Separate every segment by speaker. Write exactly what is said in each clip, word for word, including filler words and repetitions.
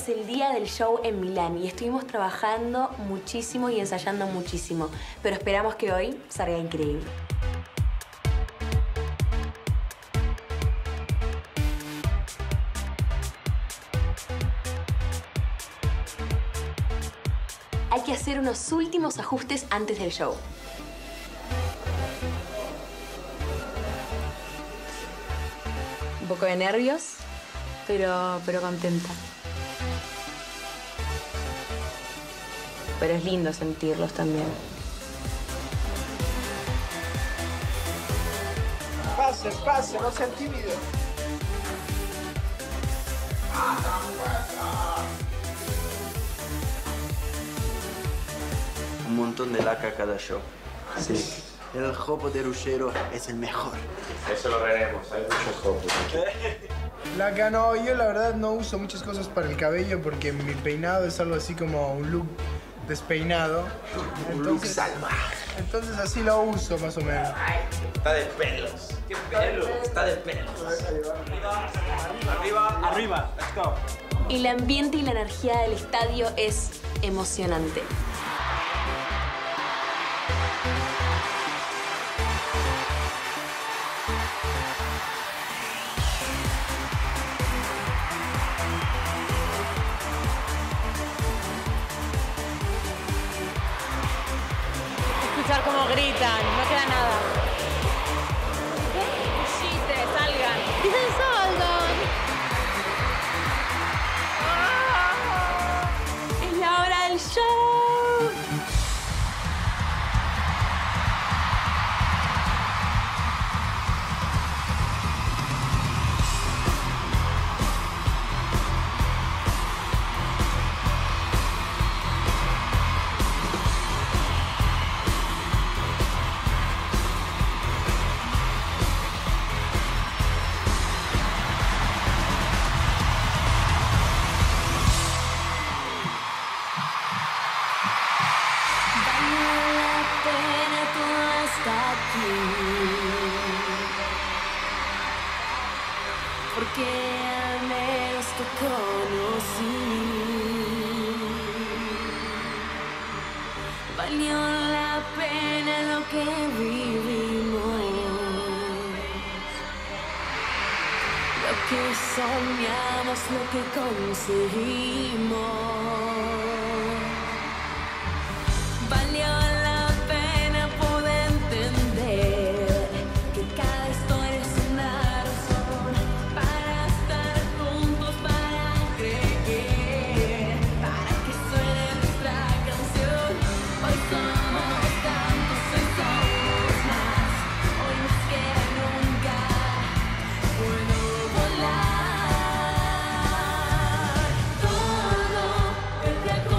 Speaker 1: es el día del show en Milán y estuvimos trabajando muchísimo y ensayando muchísimo, pero esperamos que hoy salga increíble. Hay que hacer unos últimos ajustes antes del show. Un poco de nervios, pero, pero contenta. Pero es lindo sentirlos también.
Speaker 2: Pase, pase, no sean tímidos.
Speaker 3: Un montón de laca cada show. Sí. El jopo de Ruggero es el mejor.
Speaker 4: Eso lo veremos, hay muchos jopos.
Speaker 2: Laca, no, yo la verdad no uso muchas cosas para el cabello porque mi peinado es algo así como un look despeinado.
Speaker 3: Un look salvaje.
Speaker 2: Entonces así lo uso más o menos.
Speaker 4: Está de pelos. ¿Qué pelos? Está de pelos. Arriba, arriba, let's go.
Speaker 1: El ambiente y la energía del estadio es emocionante.
Speaker 5: Escuchar cómo gritan, no queda nada. Chiste, salgan. Dicen salgan.
Speaker 1: Es la hora del show. Porque al menos te conocí. Valió la pena lo que vivimos, lo que soñamos, lo que conseguimos. Valió la pena poder entender que cada historia es una razón para estar juntos, para creer, para que suene nuestra canción. Hoy somos tantos, hoy somos más, hoy más que nunca puedo volar. Todo el día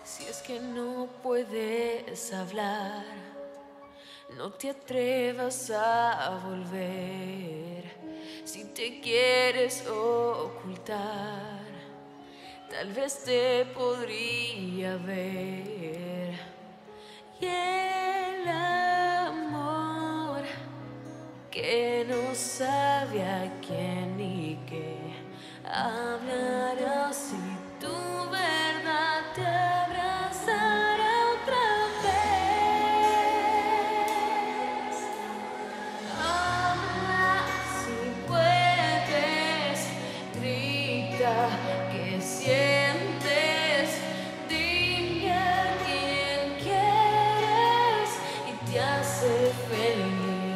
Speaker 6: Si es que no puedes hablar, no te atrevas a volver. Si te quieres ocultar, tal vez te podría ver. Y el amor que no sabe a quién ni qué hablará, si tu verdad te abrazará otra vez. Habla si puedes, grita que sientes, dime a quien quieres y te hace feliz.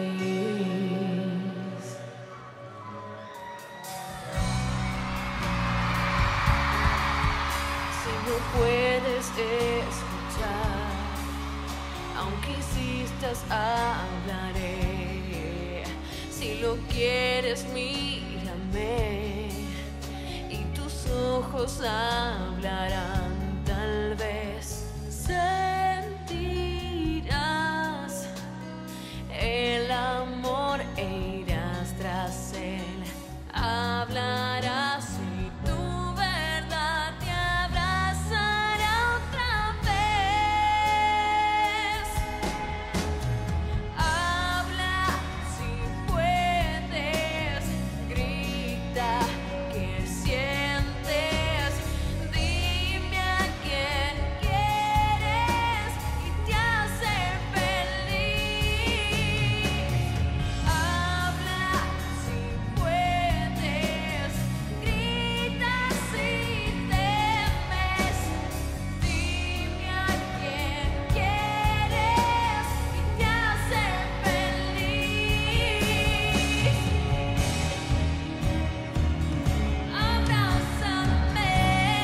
Speaker 6: No puedes escuchar, aunque insistas hablaré. Si lo quieres, mírame y tus ojos hablarán. Tal vez sentirás el amor e irás tras él. Hablarás y tu verdad te abrazará otra vez. Habla si puedes, grita que sientes, dime a quién quieres y te hace feliz. Habla si puedes, grita si temes, dime a quién quieres y te hace feliz. Abrázame,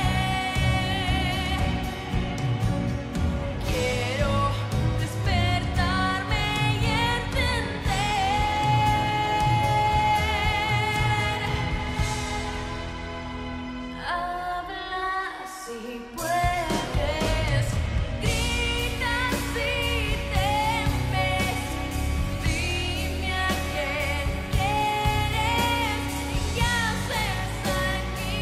Speaker 6: quiero despertarme y entender. Habla si puedes, grita si temes, dime a quién quieres y qué haces aquí.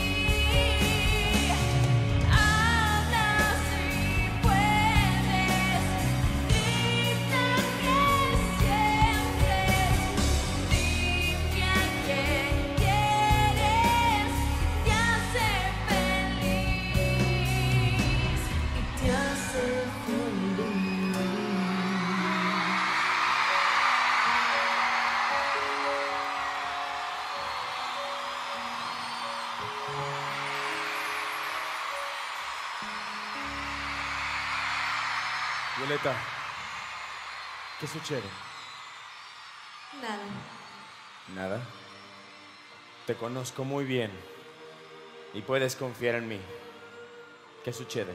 Speaker 6: Habla si puedes, grita que sientes, dime a quién quieres y te hace feliz, y te hace feliz.
Speaker 7: Violeta, ¿qué sucede?
Speaker 6: Nada.
Speaker 7: Nada. Te conozco muy bien y puedes confiar en mí. ¿Qué sucede?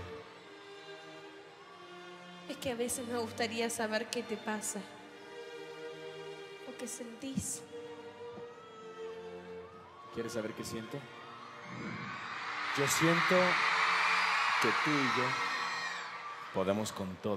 Speaker 6: Es que a veces me gustaría saber qué te pasa o qué sentís.
Speaker 7: ¿Quieres saber qué siento? Yo siento que tú y yo podemos con todo.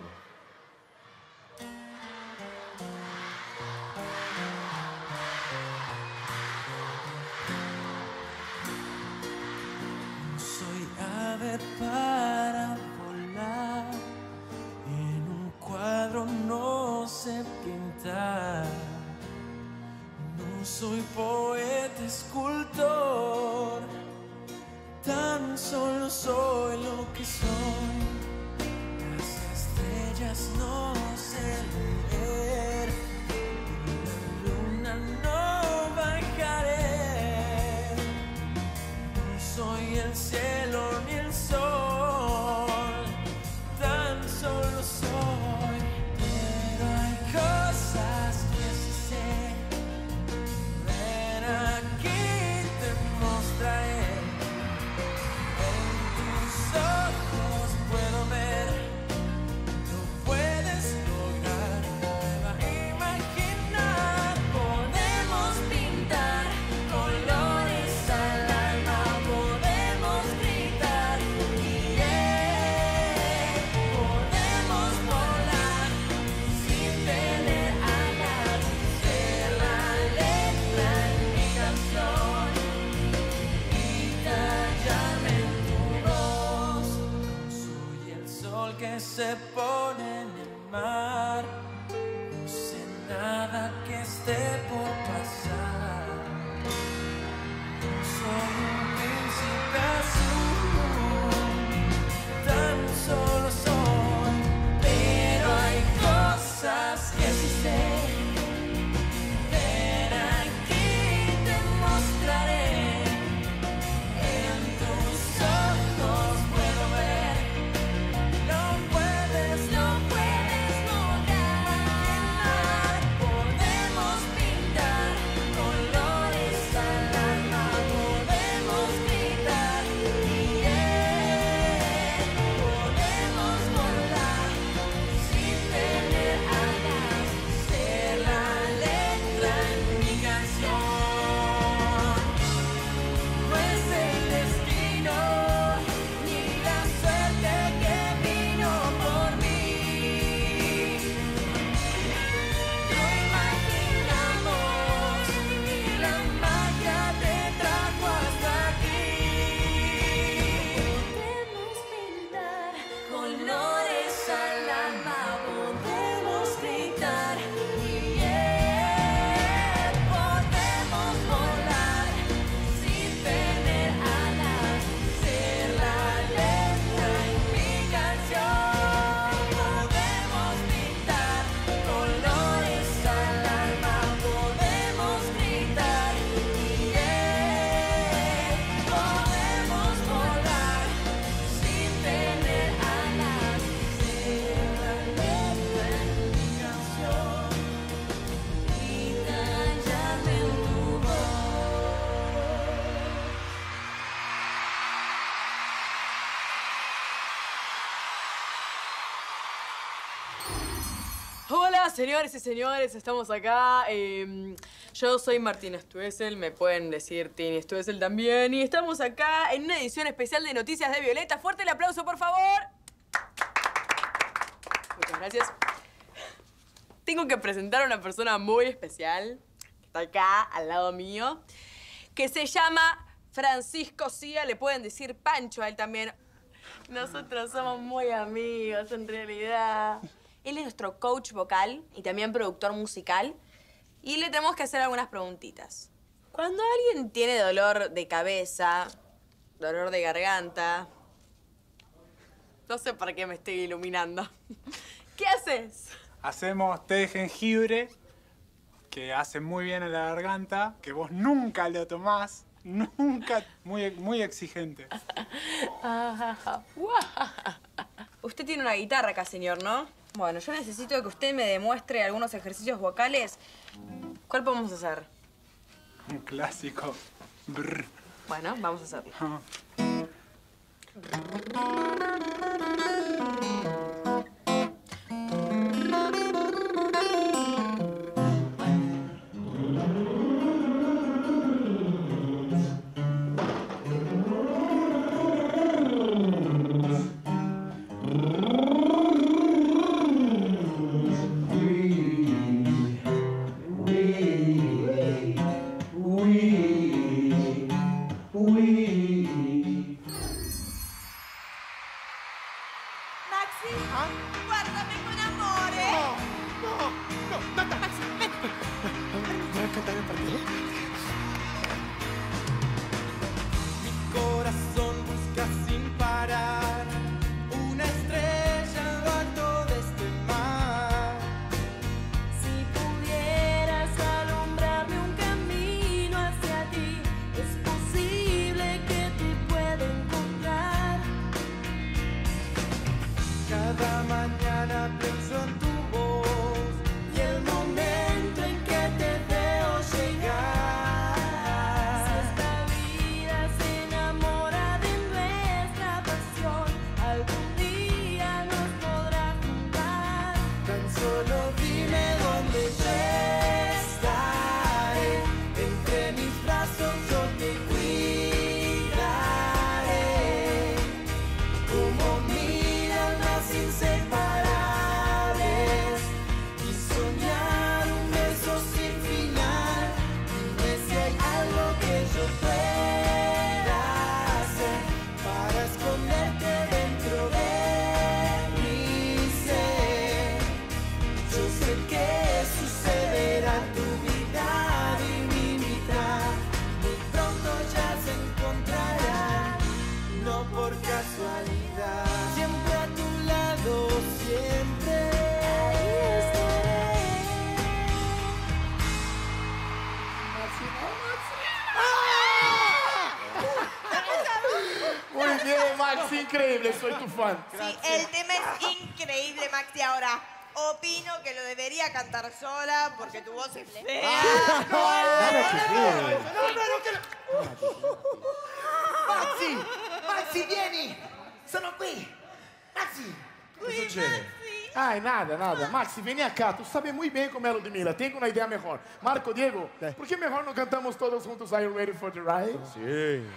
Speaker 8: Soy ave para volar y en un cuadro no sé pintar. No soy poeta, escultor, tan solo soy lo que soy. Las estrellas no sé leer y la luna no bajaré. No soy el cielo ni el sol, tan solo soy. Pero hay cosas que sí sé. Ven aquí, te mostraré. En tus ojos puedo ver, no puedes lograr. Prueba a imaginar, podemos pintar colores al alma, podemos se pone en el mar. No sé nada que esté por pasar. Soy un príncipe azul, tan solo soy, pero hay cosas que sí sé. Ven aquí, te mostraré. En tus ojos puedo ver. No puedes, no puedes lograr. Podemos pintar colores al alma. Podemos gritar y yeah. Podemos volar sin tener alas. Ser la letra en mi canción. No es el destino ni la suerte que vino por mí. Lo imaginamos y la magia te trajo hasta aquí. Podemos pintar colores al alma. Podemos gritar y yeah. Podemos volar sin tener alas. Ser la letra en mi canción. Podemos pintar colores al alma. Podemos gritar y yeah. Podemos volar sin tener alas. Ser la letra en mi canción y callarme en tu voz.
Speaker 5: Hola, señores y señores, estamos acá. eh, yo soy Martín Stuessel, me pueden decir Tini Stuessel también. Y estamos acá en una edición especial de Noticias de Violeta. Fuerte el aplauso, por favor. Muchas gracias. Tengo que presentar a una persona muy especial, que está acá, al lado mío, que se llama Francisco Cía. Le pueden decir Pancho a él también. Nosotros somos muy amigos, en realidad. Él es nuestro coach vocal y también productor musical. Y le tenemos que hacer algunas preguntitas. Cuando alguien tiene dolor de cabeza, dolor de garganta... No sé por qué me estoy iluminando. ¿Qué haces?
Speaker 9: Hacemos té de jengibre, que hace muy bien a la garganta, que vos nunca lo tomás, nunca, muy, muy exigente.
Speaker 5: Usted tiene una guitarra acá, señor, ¿no? Bueno, yo necesito que usted me demuestre algunos ejercicios vocales. ¿Cuál podemos hacer?
Speaker 9: Un clásico. Brr.
Speaker 5: Bueno, vamos a hacerlo.
Speaker 9: Ah.
Speaker 8: Maxi, guárdame con amore. Mi corazón busca sin parar una estrella en lo alto de este mar.
Speaker 6: Si pudieras alumbrarme un camino hacia ti, es posible que te pueda encontrar.
Speaker 8: Cada mañana pienso en tu voz y el momento en que te veo llegar.
Speaker 6: Si esta vida se enamora de nuestra pasión, algún día nos podrá juntar.
Speaker 8: Tan solo dime dónde yo estaré. Entre mis brazos yo te cuidaré. Como mil almas inseparables y soñar un beso sin final. Dime si hay algo que yo pueda hacer para esconderte dentro de mí.
Speaker 10: increíble, soy tu fan.
Speaker 11: Sí, el tema es increíble, Maxi. Ahora, opino que lo debería cantar sola porque tu voz es fea.
Speaker 10: No,
Speaker 8: No, no, no, che... Maxi! Maxi, vieni! Sono qui! Maxi!
Speaker 10: Che succede? Ai, nada, nada. Maxi, vení acá. Tú sabes muy bien como es Ludmilla. Tengo una idea mejor. Marco, Diego, ¿por qué mejor no cantamos todos juntos Are You Ready for the Ride?
Speaker 7: Sí.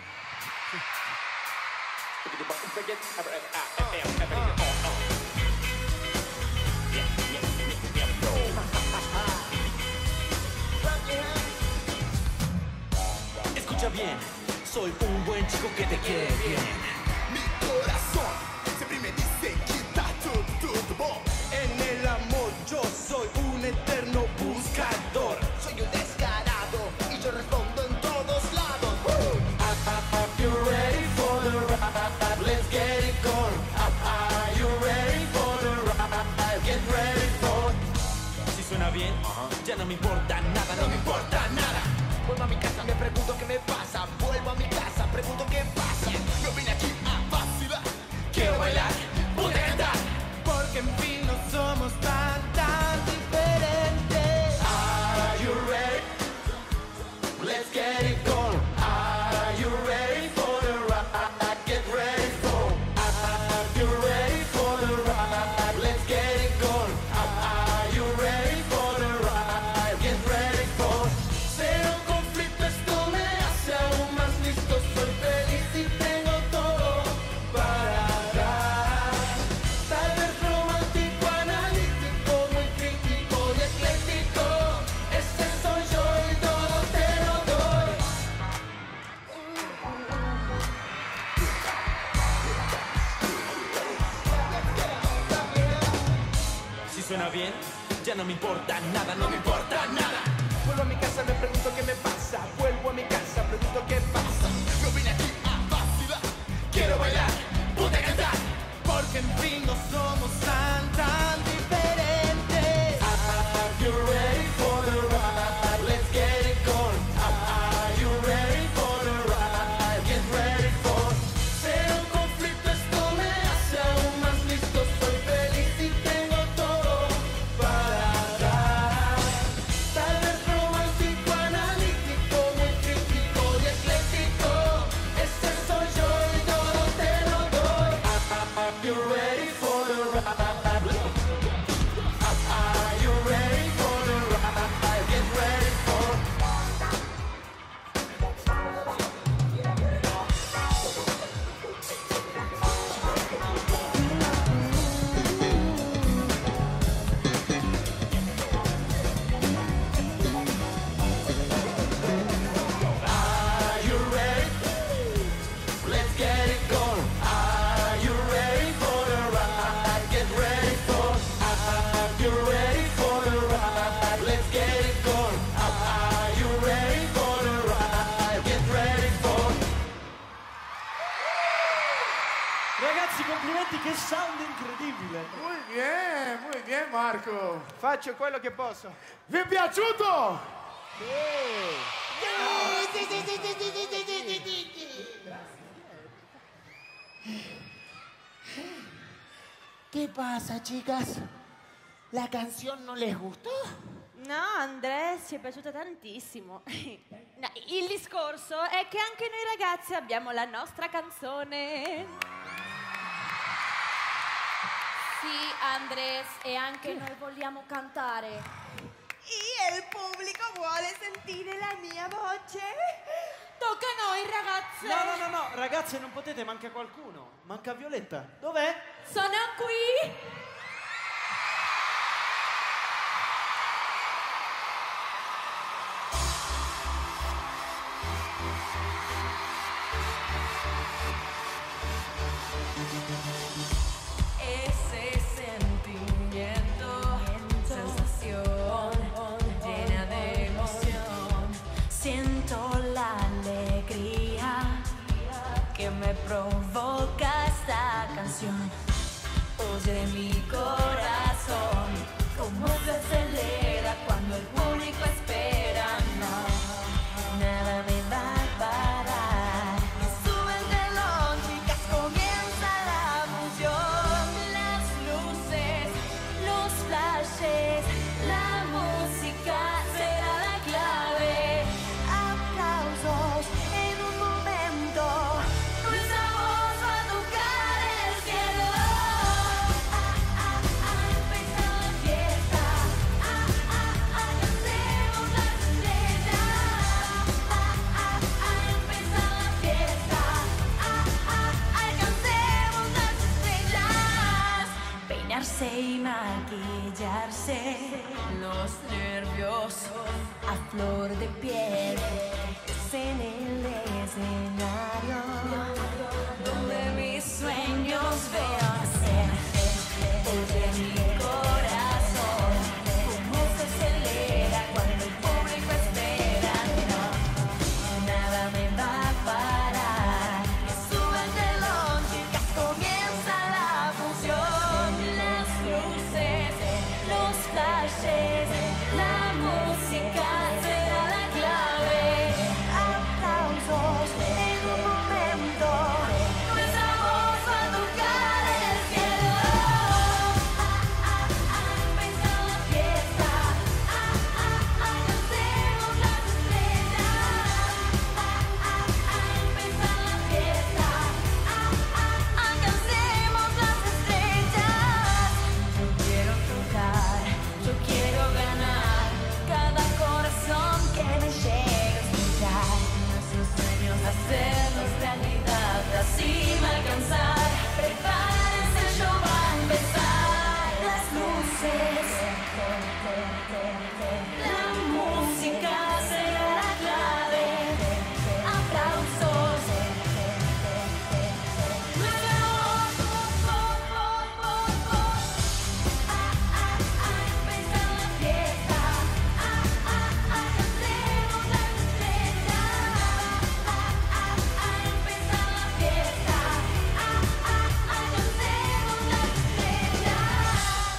Speaker 12: Escucha bien, soy un buen chico que te quiere bien.
Speaker 8: Mi corazón siempre me dice quita tu, tu, tu voz.
Speaker 12: En el amor yo soy un eterno buscador.
Speaker 8: Soy un descarado y yo respondo en todos lados. Woo!
Speaker 12: Are you ready for the ride? Let's get it going. Are you ready for the ride? Get ready for. Si suena bien, ya no me importa nada, no me importa nada.
Speaker 8: Vuelvo a mi casa, me pregunto qué me pasa. Vuelvo a mi casa, pregunto qué pasa. Yo vine aquí a vacilar.
Speaker 12: Quiero bailar, ponte a cantar.
Speaker 8: Porque en fin no somos tan, tan diferentes.
Speaker 12: Are you ready? Let's get it going. Are you ready for the ride? Get ready for. Are you ready for the ride? Let's get it going. Are you ready for the ride? Get ready for. Sea un conflicto, esto me hace aún más listo. Soy feliz y tengo todo para dar. Tal vez romántico, analítico, muy crítico y ecléctico. Ese soy yo y todo te lo doy. Si suena bien, ya no me importa nada, no me importa nada.
Speaker 8: Vuelvo a mi casa, me pregunto qué me pasa. Vuelvo a mi casa, pregunto qué pasa. Yo vine aquí a vacilar.
Speaker 12: Quiero bailar, ponte a cantar.
Speaker 8: Porque en fin no somos tan, tan diferentes.
Speaker 12: Are you ready for the ride? Let's get it going. Are you ready for the ride? Get ready for. Sea un conflicto, esto me hace aún más listo. Soy feliz y tengo todo para dar. Tal vez romántico, analítico, muy crítico y ecléctico. Ese soy yo y todo te lo doy. Are you ready for the ride? Are you ready for the ride? Get ready for. Are you ready? Let's get it going. Are you ready for the ride? Get ready for. Are you ready for the ride? Let's get it going. Are you ready for the ride? Get ready for.
Speaker 13: Ragazzi, complimenti, che sound incredibile.
Speaker 10: Muy bien, muy bien, Marco.
Speaker 2: Faccio quello che posso.
Speaker 10: Vi è piaciuto?
Speaker 8: ¿Qué pasa, chicas? ¿La canción no les gustó?
Speaker 6: No, Andrea, ci è piaciuta tantissimo. No, il discorso è che anche noi ragazzi abbiamo la nostra canzone.
Speaker 1: Sì, Andres, e anche noi vogliamo cantare.
Speaker 11: Y el público vuole sentire la mia voce.
Speaker 6: Tocca a noi, ragazze.
Speaker 13: No, no, no, no, ragazze, non potete, manca qualcuno. Manca Violetta. Dov'è?
Speaker 6: Sono qui.
Speaker 14: Ese sentimiento, sensación llena de emoción. Siento la alegría que me provoca esta canción. Oye mi corazón, cómo se acelera cuando el público espera. No, nada me va a parar. Me sube el telón, chicas, comienza piel. Es en el escenario donde mis sueños veo nacer. Oye mi corazón, cómo se acelera cuando el público espera. No, nada me va a parar. Que sube el telón, chicas, comienza la función. Las luces, los flashes, la música será la clave. Aplausos en un momento, nuestra voz va a tocar el cielo. Empieza la fiesta, alcancemos las estrellas. Empieza la fiesta, alcancemos las estrellas. Yo quiero tocar, yo quiero ganar cada corazón que me llegue a escuchar. Nuestros sueños hacerlos realidad, la cima alcanzar. Prepárense, el show va a empezar. Las luces, la música será la clave. Aplausos, nuestra voz, voz, voz, voz, voz. Empieza la fiesta, alcancemos las estrellas. Empieza la fiesta, alcancemos las estrellas.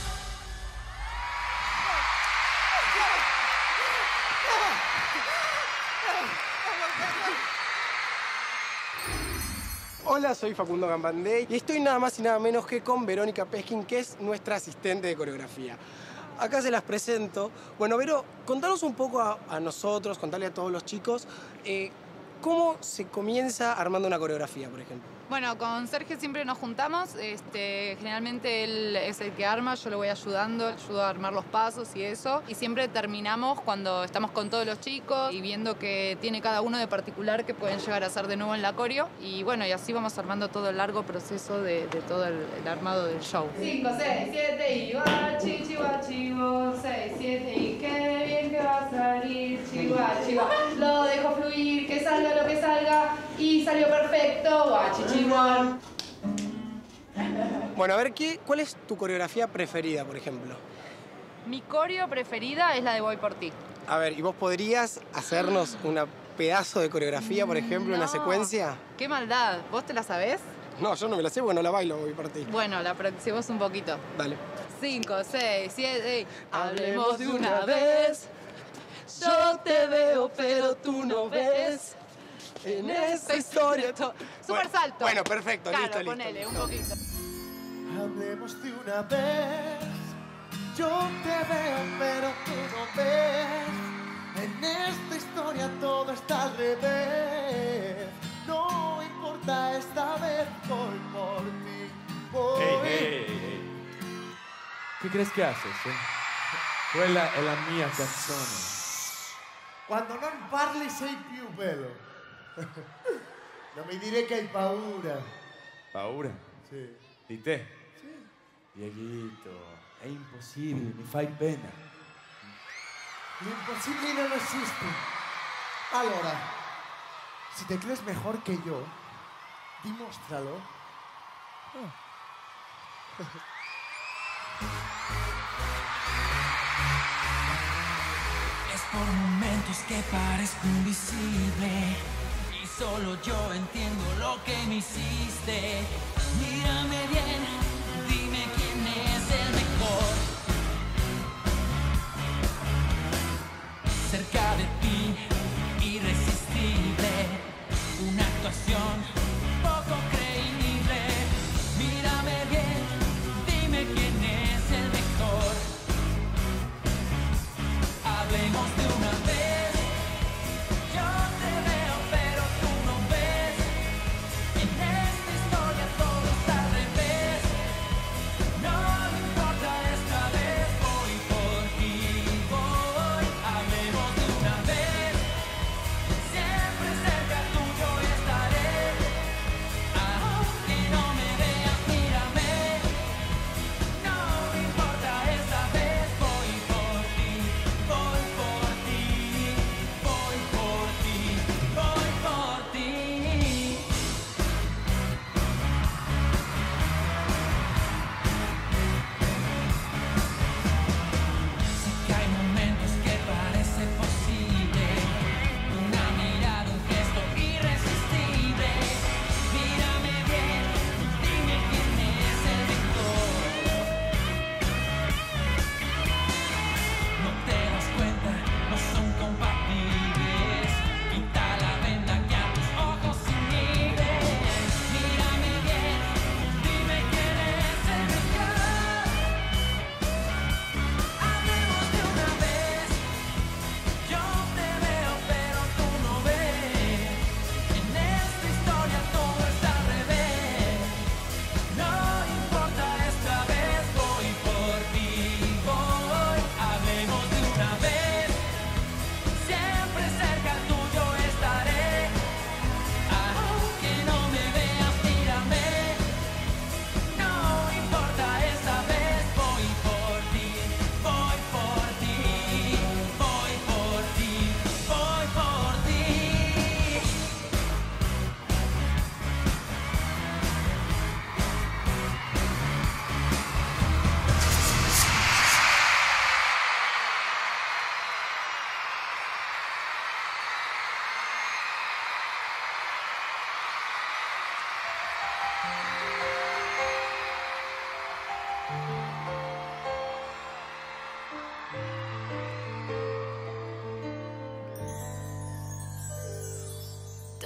Speaker 15: Hola, soy Facundo Gambandey y estoy nada más y nada menos que con Verónica Peskin, que es nuestra asistente de coreografía. Acá se las presento. Bueno, Vero, contanos un poco a, a nosotros, contarle a todos los chicos, eh, cómo se comienza armando una coreografía, por ejemplo.
Speaker 16: Bueno, con Sergio siempre nos juntamos, este, generalmente él es el que arma, yo lo voy ayudando, ayudo a armar los pasos y eso. Y siempre terminamos cuando estamos con todos los chicos y viendo que tiene cada uno de particular que pueden llegar a hacer de nuevo en la coreo. Y bueno, y así vamos armando todo el largo proceso de, de todo el, el armado del show.
Speaker 17: cinco, seis, siete y guachi, chihuahua, chivo, seis, siete y qué bien que va a salir, chihuahua, chihuahua. Lo dejo fluir, que salga lo que salga y salió perfecto, guachi, chihuahua.
Speaker 15: Bueno, a ver, ¿qué, ¿cuál es tu coreografía preferida, por ejemplo?
Speaker 16: Mi coreo preferida es la de Voy por ti.
Speaker 15: A ver, ¿y vos podrías hacernos un pedazo de coreografía, por ejemplo, una
Speaker 16: No.
Speaker 15: secuencia?
Speaker 16: ¡Qué maldad! ¿Vos te la sabés?
Speaker 15: No, yo no me la sé porque no la bailo, voy por ti.
Speaker 16: Bueno, la aproximamos un poquito.
Speaker 15: Dale.
Speaker 16: cinco, seis, siete, hablemos de una vez. Yo te veo, pero tú no ves.
Speaker 15: En esta historia...
Speaker 16: Super
Speaker 15: Bueno,
Speaker 16: salto.
Speaker 15: Bueno, perfecto,
Speaker 16: Claro,
Speaker 15: listo, listo.
Speaker 16: ponele un
Speaker 15: listo.
Speaker 16: poquito.
Speaker 8: Hablemos de una vez. Yo te veo, pero tú no ves. En esta historia todo está al revés. No importa esta vez, voy por ti. Voy.
Speaker 7: Ehi, ehi, ehi. Che crees che haces, eh? Quella è la mia canzone.
Speaker 8: Quando non parli sei più bello. Non mi dire che hai paura.
Speaker 7: Paura?
Speaker 8: Sì.
Speaker 7: Di te? Sì. Dieguito, è impossibile, mi fai pena.
Speaker 8: L'imposible no existe. Allora, si te crees mejor que yo, dimóstralo.
Speaker 12: Es por momentos que parezco invisible y solo yo entiendo lo que me hiciste. Mírame bien, dime quién es el mejor. Cerca de ti, irresistible, una actuación poco creíble. Mírame bien, dime quién es el mejor. Hablemos de una vez. Yo te veo, pero tú no ves. En esta historia todo está al revés.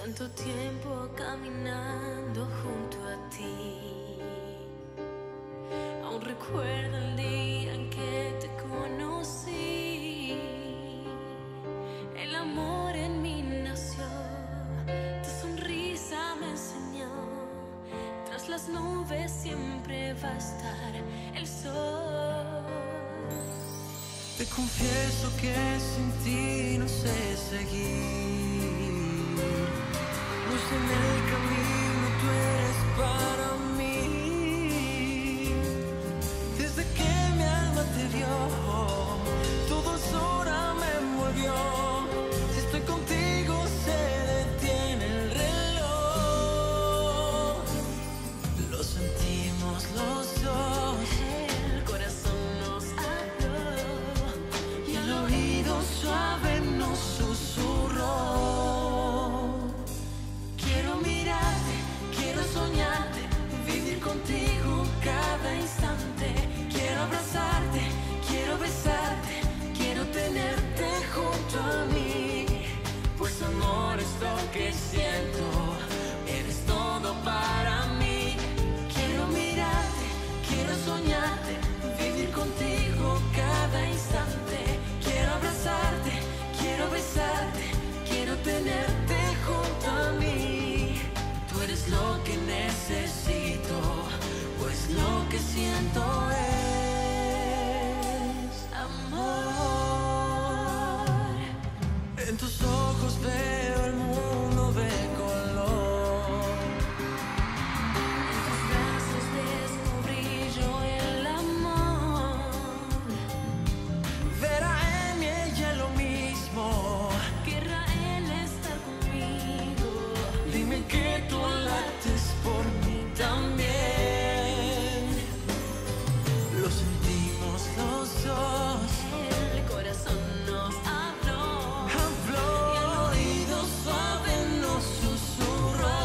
Speaker 14: Tanto tiempo caminando junto a ti. Aún recuerdo el día en que te conocí. El amor en mí nació, tu sonrisa me enseñó. Tras las nubes siempre va a estar el sol.
Speaker 12: Te confieso que sin ti no sé seguir. Luz en el camino, tú eres para mí. Desde que mi alma te vio, todo sola me envolvió. Si estoy contigo se detiene el reloj. Lo sentimos los dos,
Speaker 14: El corazón nos habló
Speaker 12: y el oído suave nos susurró. Quiero mirarte, quiero soñarte, vivir contigo cada instante. Quiero abrazarte, quiero besarte, quiero tenerte junto a mí. Pues amor es lo que siento, eres todo para mí. Quiero mirarte, quiero soñarte, vivir contigo cada instante. Quiero abrazarte, quiero besarte, quiero tenerte junto a mí. Tú eres lo que necesito, pues lo que siento es amor. En tus ojos veo el mundo de color.
Speaker 14: En tus brazos descubrí yo el amor.
Speaker 12: Verá en ella lo mismo.
Speaker 14: Querrá él estar conmigo.
Speaker 12: Dime que tú lates por mí también. Lo sentimos los dos.
Speaker 14: El corazón nos habló
Speaker 12: Habló y el oído suave nos susurró.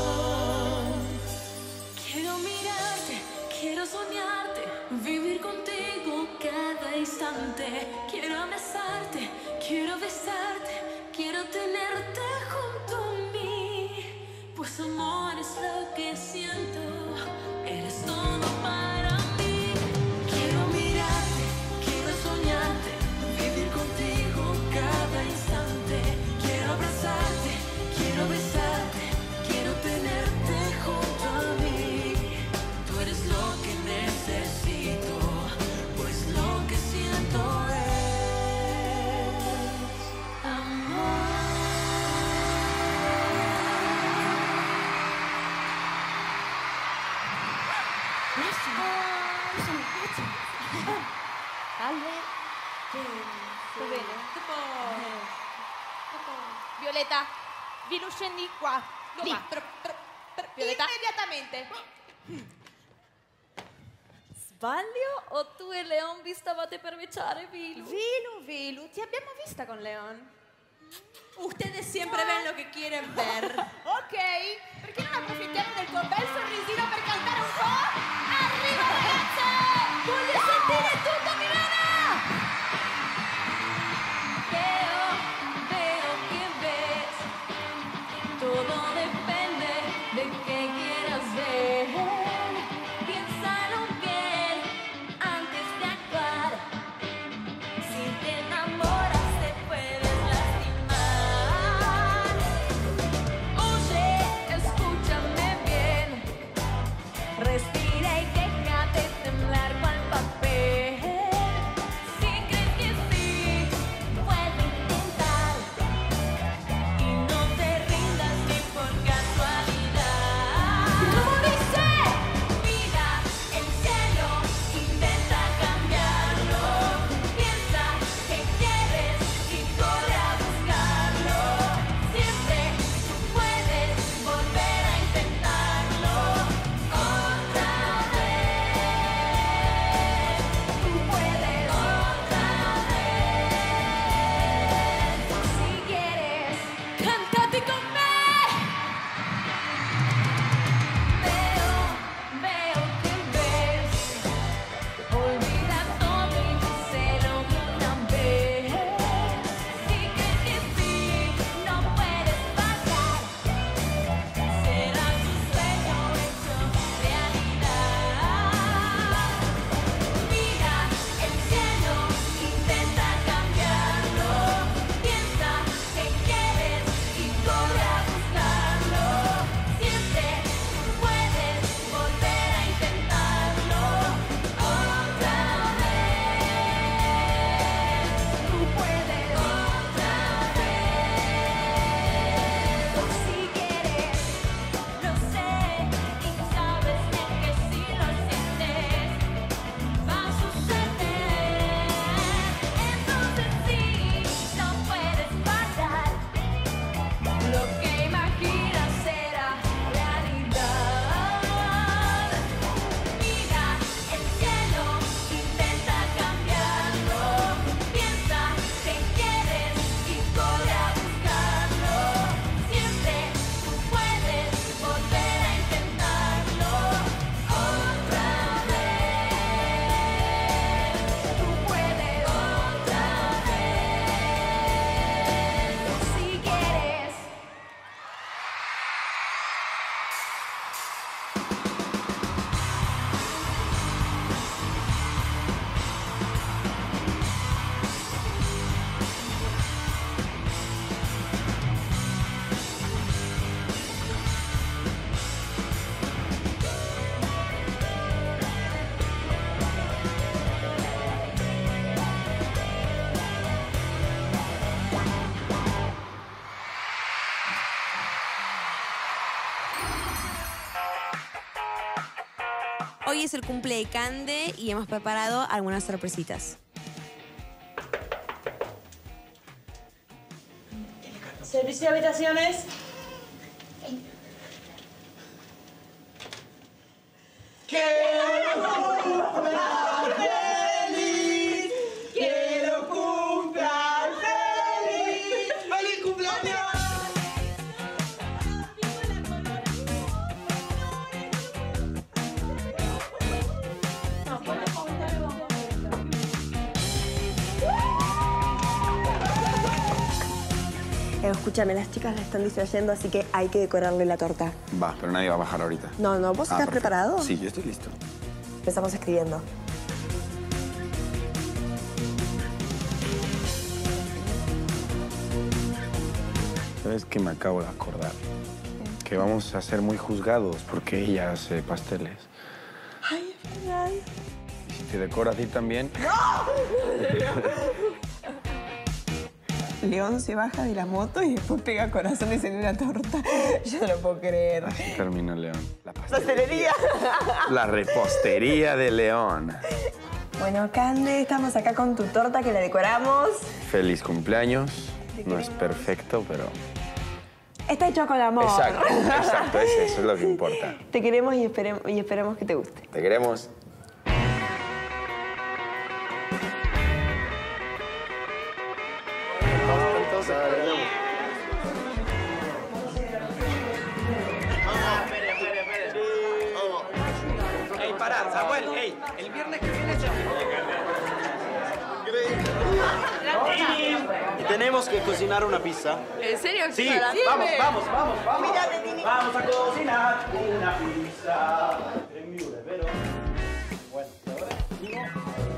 Speaker 14: Quiero mirarte, quiero soñarte, vivir contigo cada instante. Quiero abrazarte, quiero besarte, quiero tenerte junto a mí. Pues amor es lo que siento, eres todo para mí.
Speaker 12: Quiero mirarte, quiero soñarte, vivir contigo cada instante. Quiero abrazarte, quiero besarte, quiero tenerte junto a mí. Tú eres lo que necesito, pues lo que siento es amor.
Speaker 17: Salve. Bene. Violeta, vieni scendi qua. Lì. Violeta. Immediatamente.
Speaker 18: Sbaglio o tu e Leon vi stavate per baciare, Vilu?
Speaker 11: Vilu, Vilu, ti abbiamo vista con Leon.
Speaker 5: Ustedes siempre ven lo que quieren ver.
Speaker 11: Ok, perché non approfittiamo del tuo bel sorrisino per cantare un po'? Arriva ragazze! Voglio sentire tutto Milano!
Speaker 14: Veo, veo que ves. Todo depende de qué quieras ver. Piénsalo bien antes de actuar. Si te enamoras te puedes lastimar. Oye,
Speaker 1: Hoy es el cumple de Cande y hemos preparado algunas sorpresitas.
Speaker 11: Servicio de habitaciones.
Speaker 12: ¡Quiero cumplir feliz! ¡Quiero cumplir feliz! ¡Feliz cumpleaños!
Speaker 1: Eh, escúchame, las chicas la están distrayendo, así que hay que decorarle la torta.
Speaker 19: Va, pero nadie va a bajar ahorita.
Speaker 1: No, no, ¿vos
Speaker 19: Ah,
Speaker 1: estás
Speaker 19: perfecto.
Speaker 1: preparado?
Speaker 19: Sí, yo estoy listo.
Speaker 1: Empezamos escribiendo.
Speaker 19: ¿Sabes qué me acabo de acordar? Que vamos a ser muy juzgados porque ella hace pasteles.
Speaker 1: Ay, es verdad.
Speaker 19: ¿Y si te decora a ti también?
Speaker 1: León se baja de la moto y después pega corazones en una torta. Yo no lo puedo creer.
Speaker 19: Así termina León. La
Speaker 1: ¡Pastelería!
Speaker 19: La repostería de León.
Speaker 1: Bueno, Cande, estamos acá con tu torta que la decoramos.
Speaker 19: Feliz cumpleaños. No es perfecto, pero...
Speaker 1: Está hecho con amor.
Speaker 19: Exacto, exacto. Es eso, es lo que importa.
Speaker 1: Te queremos y, esperem- y esperemos que te guste.
Speaker 19: Te queremos.
Speaker 3: Ey, pará, Samuel, ey, el viernes que viene se...
Speaker 13: Y tenemos que cocinar una pizza.
Speaker 5: ¿En serio?
Speaker 13: Sí,
Speaker 5: ¿A las
Speaker 13: vamos,
Speaker 5: diez?
Speaker 13: vamos, vamos, vamos. Vamos a cocinar una pizza. En mi pero... Bueno, ahora...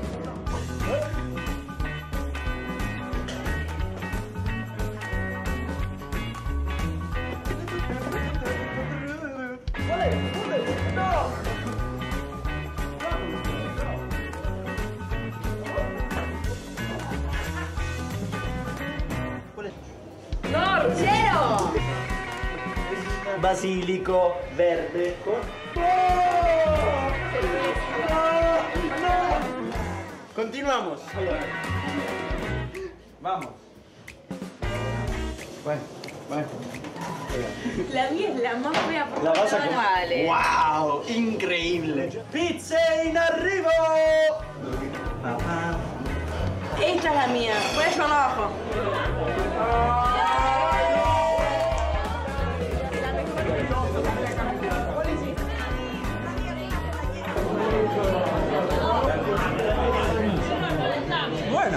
Speaker 11: ¡No, Ruggero!
Speaker 13: Basílico verde con... Continuamos. Vamos. Bueno, bueno.
Speaker 11: La mía es la más fea porque
Speaker 13: La vas a
Speaker 11: no
Speaker 13: comer.
Speaker 11: vale.
Speaker 13: ¡Wow! ¡Increíble! ¡Pizza in arrivo! Papá.
Speaker 11: Esta es la mía. Por eso no abajo.
Speaker 13: Bueno.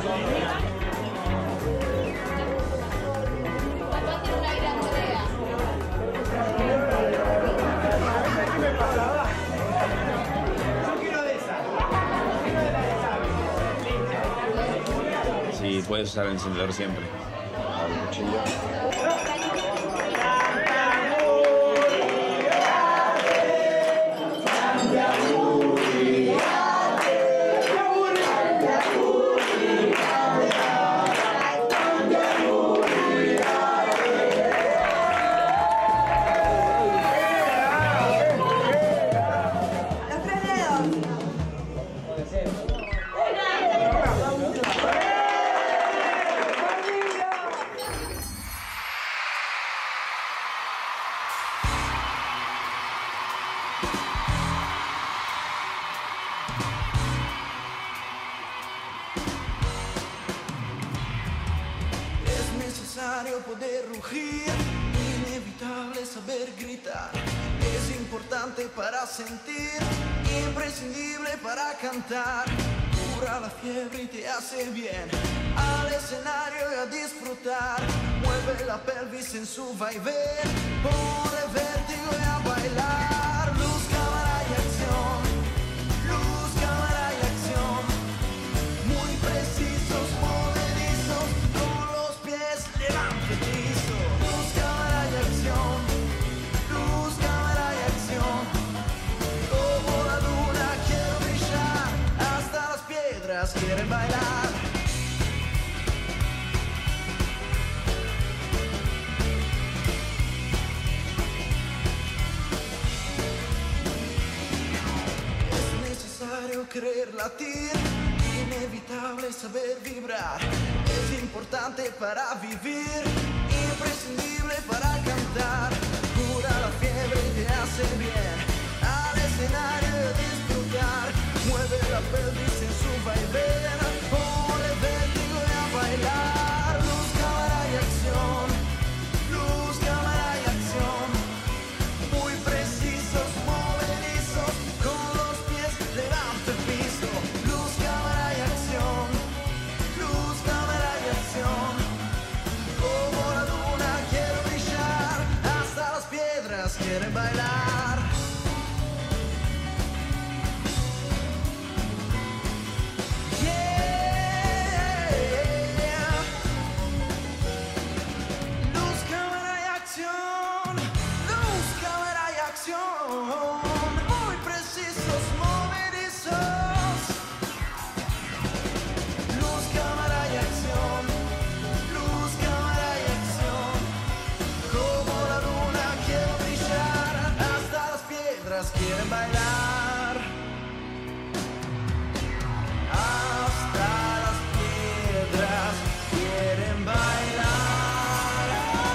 Speaker 7: Sí, puedes usar el encendedor siempre.
Speaker 19: Al cuchillo.
Speaker 12: Es necesario poder rugir, inevitable saber gritar. Es importante para sentir, imprescindible para cantar. Cura la fiebre y te hace bien. Al escenario y a disfrutar. Mueve la pelvis en su vaivén. Pone vértigo y a bailar. Luz, cámara y acción. Luz, cámara y acción. Muy precisos, movedizos. Con los pies levante piso. Luz, cámara y acción. Luz, cámara y acción. Como la luna quiero brillar. Hasta las piedras quieren bailar. querer latir, inevitable saber vibrar. Es importante para vivir, imprescindible para cantar. Cura la fiebre y te hace bien. Al escenario disfrutar, mueve la pelvis en su vaivén. Ponle vértigo y a bailar. Luz, cámara y acción. Luz, cámara y acción. Muy precisos, movedizos, con los pies levanta el piso. Luz, cámara y acción. Luz, cámara y acción. Como la luna quiero brillar, hasta las piedras quieren bailar. Yeah. Luz, cámara y acción. Luz, cámara y acción. Muy precisos, movedizos. Luz, cámara y acción. Luz, cámara y acción. Como la luna quiero brillar, hasta las piedras quieren bailar. Hasta las piedras quieren bailar.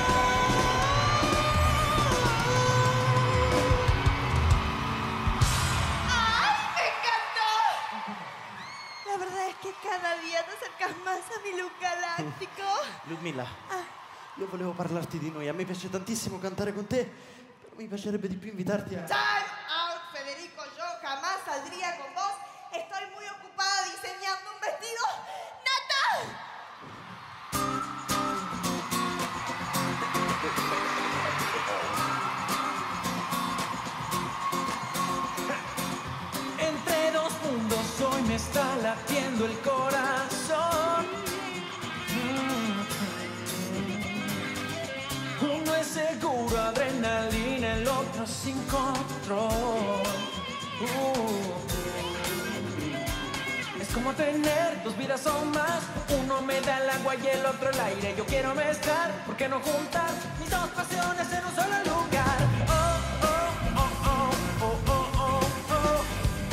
Speaker 11: ¡Ay, me encantó! La verdad es que cada día te acercas más a mi look galáctico.
Speaker 3: Ludmilla, io volevo parlarti di noi. A me piace tantissimo cantare con te, però mi piacerebbe di più invitarti a...
Speaker 11: Time out, Federico. Yo jamás saldría con vos. Estoy muy ocupada diseñando un vestido. ¡Nata!
Speaker 12: Entre dos mundos hoy me está latiendo el corazón. Uno es seguro, adrenalina, el otro sin control. Uh. Es como tener dos vidas o más. Uno me da el agua y el otro el aire. Yo quiero mezclar, ¿por qué no juntar mis dos pasiones en un solo lugar? Oh, oh, oh, oh, oh, oh, oh, oh.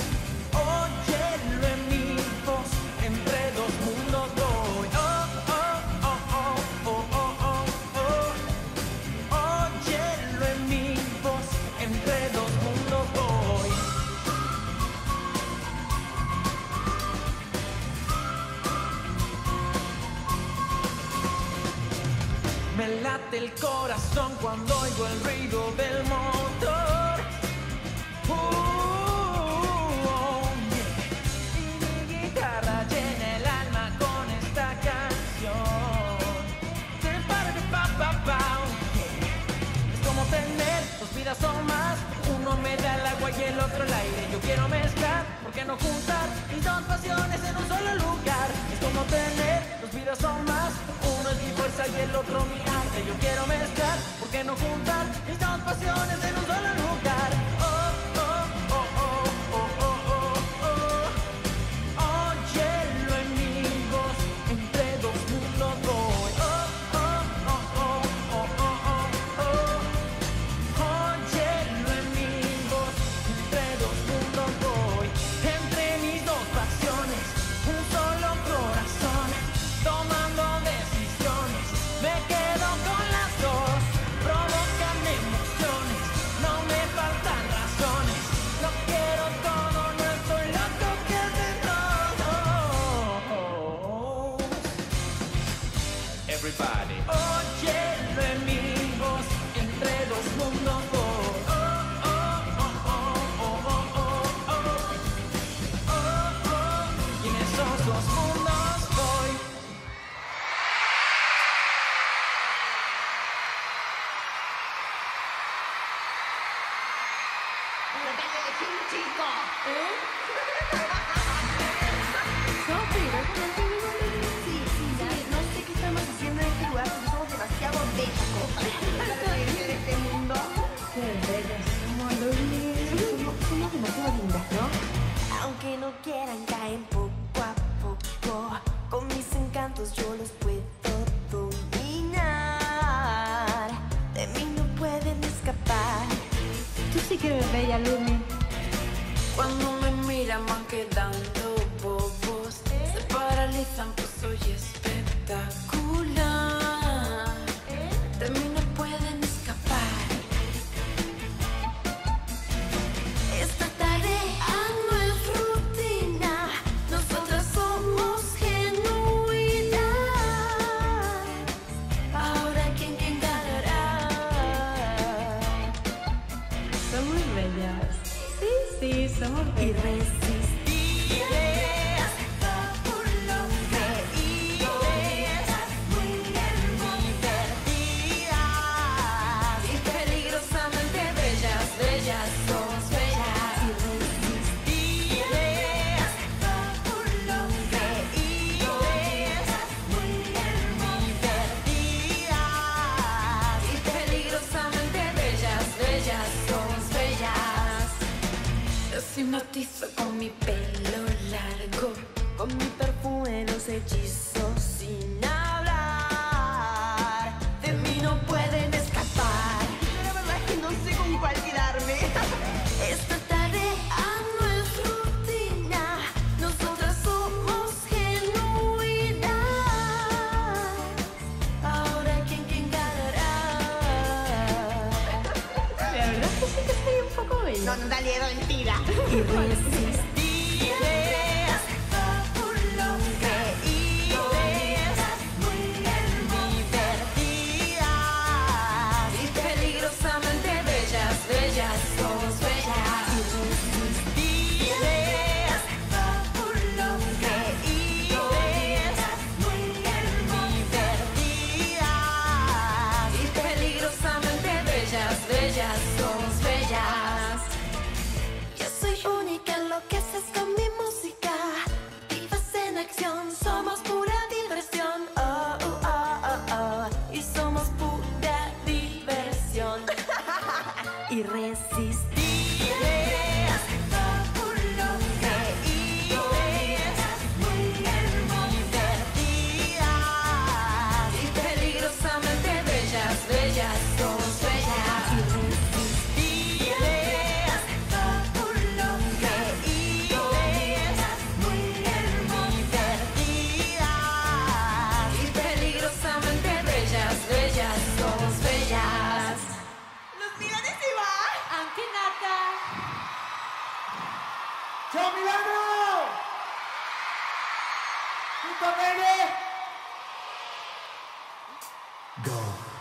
Speaker 12: Óyelo en mi voz, entre dos mundos voy. Oh, oh, oh, oh, oh, oh, oh, oh. Óyelo en mi voz, entre dos mundos voy. Me late el corazón cuando oigo el ruido del motor. Uh, oh, yeah. Y mi guitarra llena el alma con esta canción. Pa, pa, pa, yeah. Es como tener dos vidas o más. Uno me da el agua y el otro el aire. Yo quiero mezclar, ¿por qué no juntar mis dos pasiones en un solo lugar? Es como tener dos vidas o más. Uno es mi fuerza y el otro mi arte. Yo quiero mezclar, ¿por qué no juntar mis dos pasiones en un solo lugar? Oh, oh, oh, oh, oh, oh, oh, oh. Óyelo en mi voz, entre dos mundos voy. Oh, oh, oh, oh, oh, oh, oh, oh. Óyelo en mi voz, entre dos mundos voy. Entre mis dos pasiones, un solo corazón, tomando decisiones. Me quedo con las dos, provocan emociones, no me faltan razones. Lo quiero todo, no estoy loco que de todo.
Speaker 13: Everybody.
Speaker 12: Óyelo en mi voz, entre dos mundos voy. Oh, oh, oh, oh, oh, oh, oh, oh. Oh, oh. Y en esos dos mundos voy.
Speaker 11: Sofi, sí, sí, no sé qué estamos haciendo en este lugar porque somos demasiado bellas de este mundo. Qué bellas somos, somos, somos demasiado lindas, ¿no?
Speaker 1: Aunque no quieran, caen poco a poco. Con mis encantos yo los puedo dominar. De mí no pueden escapar.
Speaker 11: Tú sí que eres bella, Lumi.
Speaker 1: Cuando me miran van quedando
Speaker 14: dicen que soy espectacular. De mí no pueden escapar. Esta tarea no es rutina. Nosotras somos genuinas. Ahora quién quién ganará.
Speaker 11: Son muy bellas. Sí, sí, somos bellas.
Speaker 14: Irresistibles, fabulosa, ideas, muy divertidas y peligrosamente bellas, bellas, somos bellas. Irresistibles, fabulosa, ideas, muy divertidas y peligrosamente bellas, bellas, somos bellas. Yo hipnotizo con mi pelo largo, con mi perfume, los hechizos sin hablar. De mí no pueden escapar.
Speaker 11: La verdad es que no sé con cuál quedarme.
Speaker 14: Esta tarea no es rutina. Nosotras somos genuinas. Ahora quién quién ganará.
Speaker 11: La verdad es que sí que soy un poco bella. No, no, dale, era mentira.
Speaker 14: Irresistibles, fabulosa, ideas, muy divertidas y peligrosamente bellas, bellas, somos bellas. Irresistibles, fabulosa, ideas, muy divertidas y peligrosamente bellas, bellas, somos bellas. Yo soy única en lo que haces con mi música. Divas en acción, somos pura diversión. Oh, oh, oh, oh, oh. Y somos pura diversión. Irresistibles, fabulosa, ideas, muy divertidas y peligrosamente bellas, bellas, somos bellas. Irresistibles, fabulosa, ideas, muy divertidas y peligrosamente bellas, bellas, somos bellas.
Speaker 11: ¡Los Milanes se va!
Speaker 14: Aunque nada.
Speaker 10: Ciao Milano! Tutto bene?
Speaker 8: Go.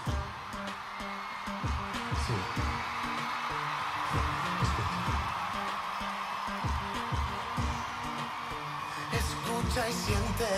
Speaker 8: Sí. Escucha y siente.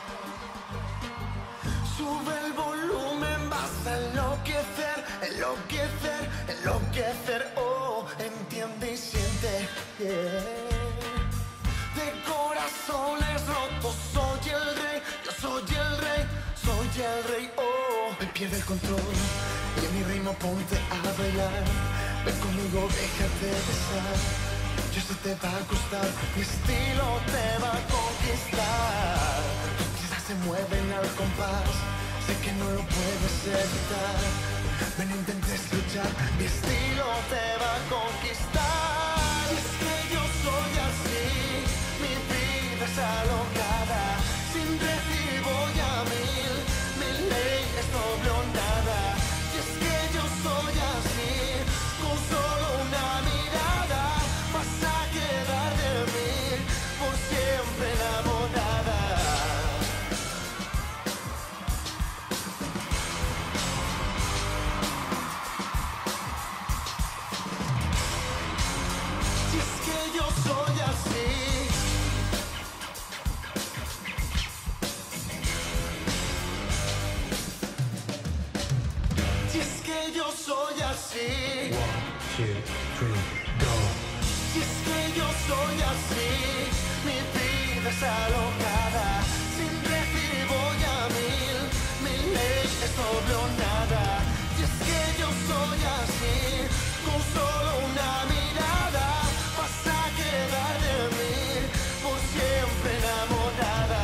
Speaker 8: Sube el volumen, vas a enloquecer, enloquecer, enloquecer. Oh, entiende y siente. Yeah. De corazones rotos, soy el rey, yo soy el rey, soy el rey. Oh, me pierde el control y en mi ritmo ponte a bailar. Ven conmigo, déjate besar. Yo sé te va a gustar, mi estilo te va a conquistar. Tus piezas se mueven al compás, sé que no lo puedes evitar. Ven, intentes luchar, mi estilo te va a conquistar. Y es que yo soy así, mi vida es alocada. Sin recibo y a mil, mi ley es doble o nada. Y es que yo soy así, con solo una mirada vas a quedar de mí por siempre enamorada. Si es que yo soy así, si es que yo soy así,
Speaker 12: Two, three, go.
Speaker 8: si es que yo soy así, mi vida es alocada. Sin recibo y a mil, mi ley es doble o nada. Y es que yo soy así, con solo una mirada vas a quedar de mí por siempre enamorada.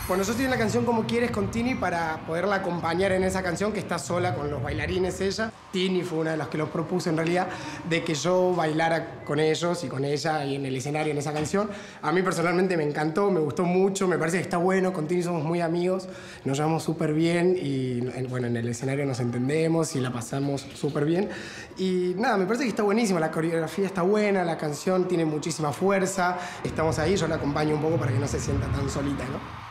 Speaker 15: Bueno, yo estoy en la canción Como Quieres con Tini para poderla acompañar en esa canción, que está sola con los bailarines ella. Tini fue una de las que los propuso en realidad, de que yo bailara con ellos y con ella y en el escenario en esa canción. A mí personalmente me encantó, me gustó mucho, me parece que está bueno. Con Tini somos muy amigos, nos llevamos súper bien y bueno, en el escenario nos entendemos y la pasamos súper bien. Y nada, me parece que está buenísima, la coreografía está buena, la canción tiene muchísima fuerza. Estamos ahí, yo la acompaño un poco para que no se sienta tan solita, ¿no?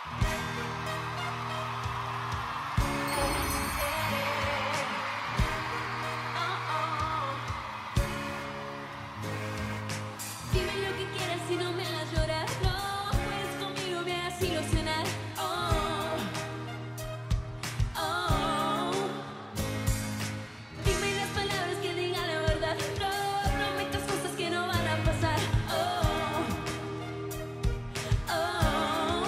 Speaker 14: Dime lo que quieras y no me hagas llorar. No, puedes conmigo, me hagas ilusionar. Oh, oh. Dime las palabras que digan la verdad. No prometas cosas que no van a pasar. Oh, oh.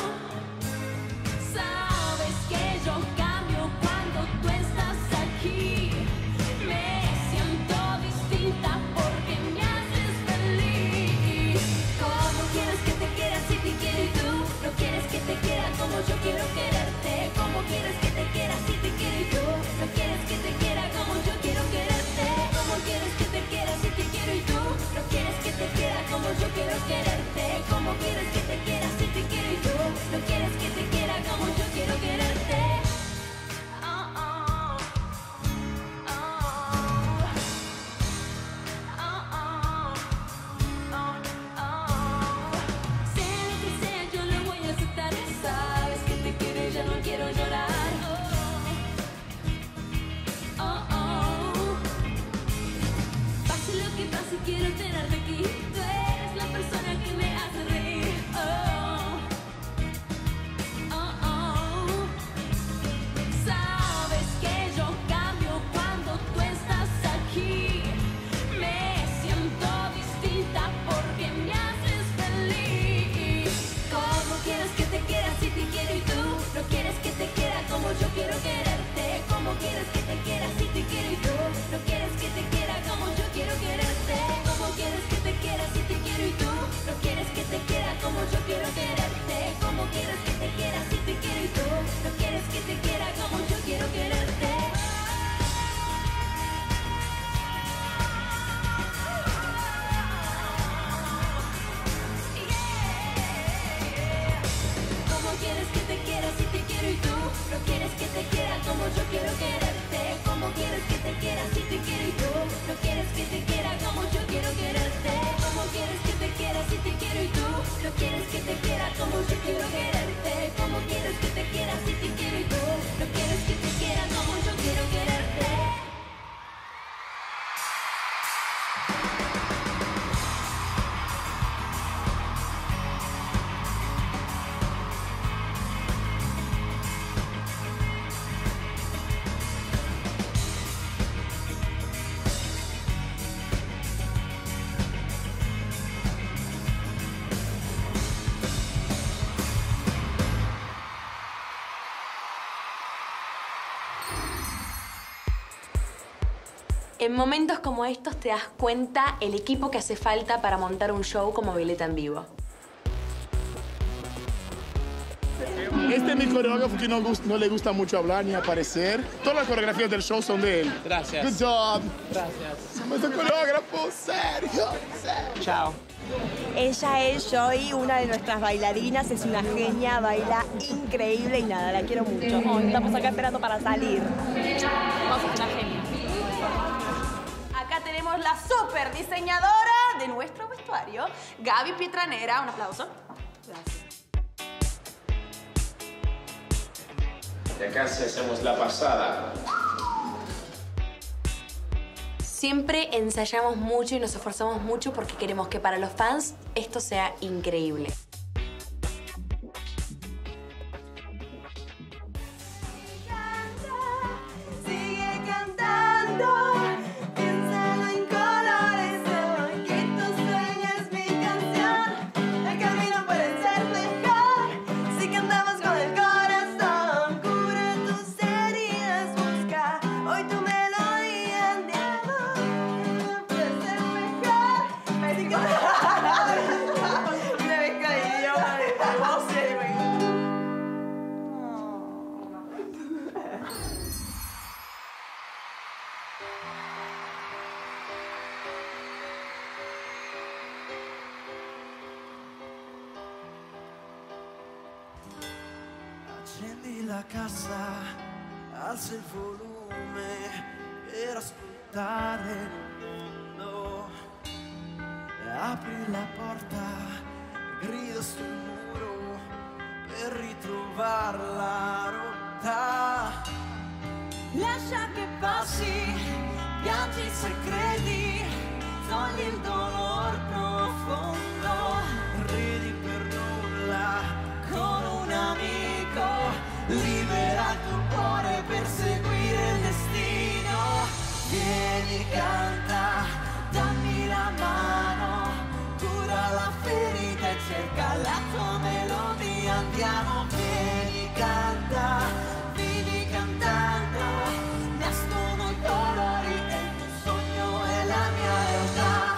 Speaker 14: Sabes que yo cambio cuando tú estás aquí. Me siento distinta porque me haces feliz. ¿Cómo quieres que te quiera si te quiero y tú no quieres que te quiera como yo quiero quererte? ¿Cómo quieres que te quiera si te quiero y tú no quieres que te quiera como yo quiero quererte? ¿Cómo quieres que te quiera si te quiero y tú no quieres que te quiera como yo quiero quererte? ¿Cómo quieres que te quiera si te quiero y tú no quieres que te quiera como yo quiero quererte? Oh, oh, oh, oh, oh, oh. Sea lo que sea, yo lo voy a aceptar. Sabes que te quiero y ya no quiero llorar. Oh, oh, oh. Pase lo que pase, quiero tenerte aquí. Tú eres la persona que me hace reír. Oh, oh, oh. Sabes que yo cambio cuando tú estás aquí. Me siento distinta porque me haces feliz. ¿Cómo quieres que te quiera si te quiero y tú no quieres que te quiera como yo quiero quererte? ¿Cómo quieres que te quiera si te quiero y tú no quieres que te quiera como yo quiero quererte? ¿Cómo quieres que te quiera si te quiero y tú no quieres que te quiera como yo quiero quererte? ¿Cómo quieres que te quiera si te quiero y tú no quieres que te quiera como yo quiero quererte? ¿Cómo quieres que te quiera si te quiero y tú no quieres que te quiera como yo quiero quererte? ¿Cómo quieres que te quiera si te quiero y tú no quieres que te quiera como yo quiero quererte? ¿Cómo quieres que te quiera si te quiero y tú no quieres que te quiera como yo quiero quererte? ¿Cómo quieres que te quiera si te quiero y tú no quieres que te quiera como yo quiero quererte?
Speaker 1: En momentos como estos te das cuenta el equipo que hace falta para montar un show como Violeta en vivo.
Speaker 10: Este es mi coreógrafo que no, gust- no le gusta mucho hablar ni aparecer. Todas las coreografías del show son de él.
Speaker 13: Gracias.
Speaker 10: Good job.
Speaker 13: Gracias.
Speaker 10: Nuestro coreógrafo, serio, serio.
Speaker 13: Chao.
Speaker 11: Ella es Joy, una de nuestras bailarinas, es una genia, baila increíble y nada, la quiero mucho. Oh, estamos acá esperando para salir.
Speaker 5: Vamos a una genia. Acá tenemos la super diseñadora de nuestro vestuario, Gaby Pietranera. Un aplauso. Gracias.
Speaker 7: Ya casi hacemos la pasada.
Speaker 1: Siempre ensayamos mucho y nos esforzamos mucho porque queremos que para los fans esto sea increíble.
Speaker 14: Sigue cantando, piénsalo en colores, hoy que tu sueño es mi canción. El camino puede ser mejor si cantamos con el corazón. Cura tus heridas, busca hoy tu melodía de amor. Puede ser mejor. Así que una vez caí.
Speaker 3: Accendi la cassa, alza il volume per ascoltare il mondo. Apri la porta, grida sul muro per ritrovare la rotta.
Speaker 14: Lascia che passi, piangi se credi, togli il dolor profondo.
Speaker 3: Ridi per nulla
Speaker 14: con un amico, libera il tuo cuore per seguire il destino. Vieni, canta, dammi la mano, cura la ferita e cerca la tua melodia. Andiamo, vieni, canta, vivi cantando, nascono i colori e il tuo sogno è la mia realtà.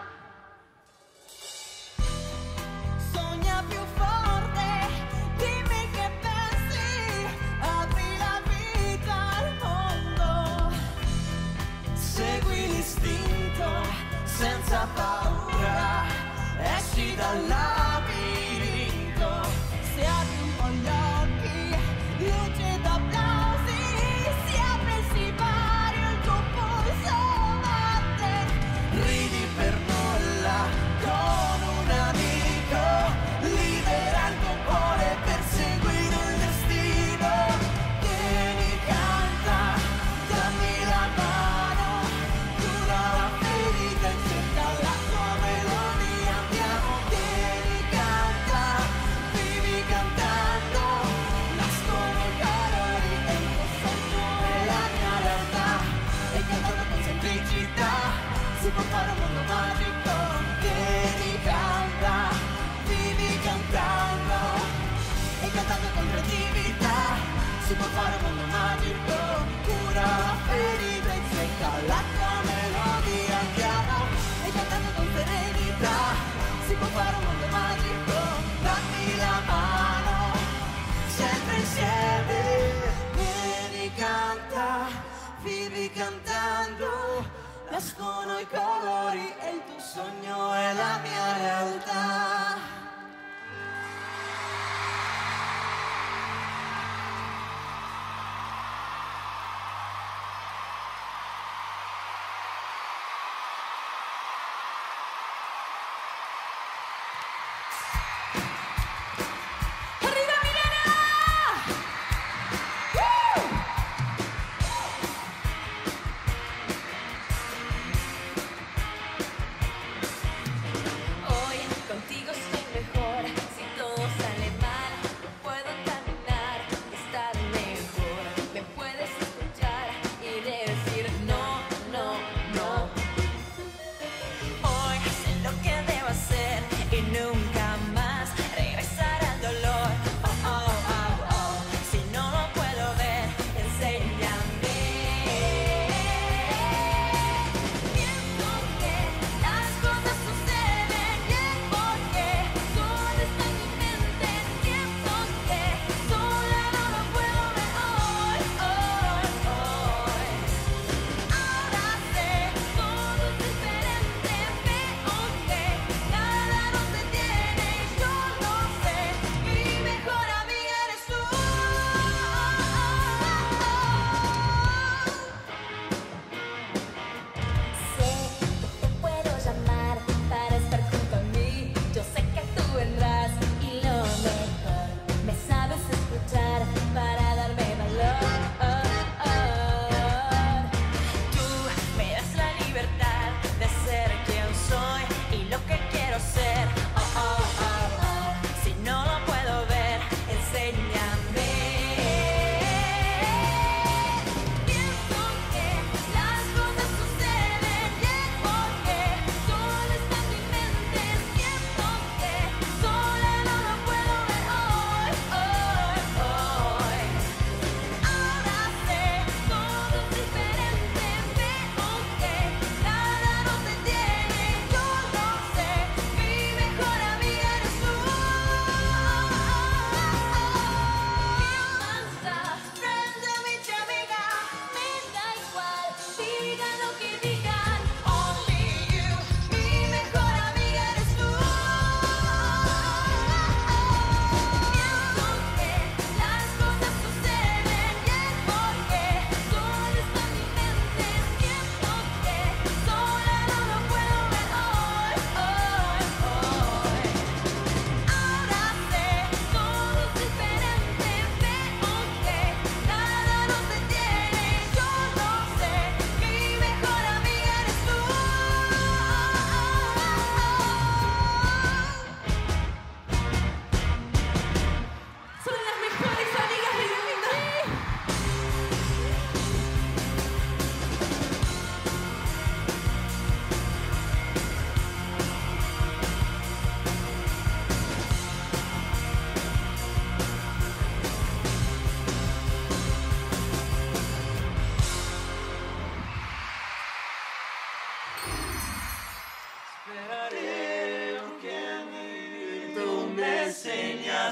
Speaker 14: Sogna più forte, dimmi che pensi, apri la vita al mondo. Segui l'istinto senza paura, esci dal labirinto. Se apri un po' gli occhi, luce d'applausi, si apre il sipario, il tuo polso batte. Ridi per nulla con un amico, libera il tuo cuore per seguire il destino. Vieni, canta, dammi la mano, cura la ferita e cerca la tua melodia. Andiamo, vieni, canta, vivi cantando, nascono i colori e il tuo sogno è la mia realtà. E cantando con semplicità si può fare un mondo magico. Vieni, canta, vivi cantando, e cantando con creatività si può fare un mondo magico. Cura la ferita e cerca la tua melodia. Andiamo, e cantando con serenità si può fare un mondo magico. Dammi la mano, sempre insieme. Vieni, canta, vivi cantando, nascono i colori e il tuo sogno è la mia realtà. Arriva Milena! Woo! Hoy contigo estoy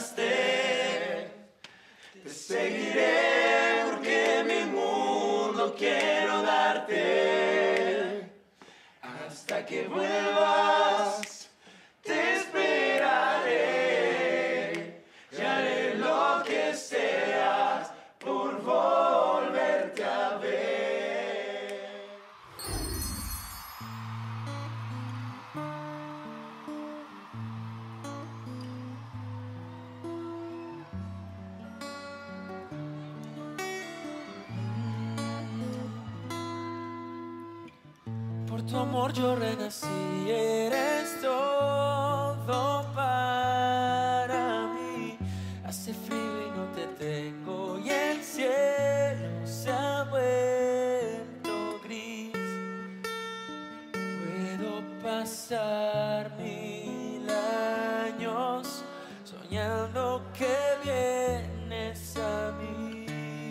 Speaker 12: enseñaste. Te seguiré porque mi mundo quiero darte. Hasta que vuelvas, te esperaré. Y haré lo que sea por volverte a ver.
Speaker 6: Por tu amor yo renací, eres todo para mí. Hace frío y no te tengo y el cielo se ha vuelto gris. Puedo pasar mil años soñando que vienes a mí,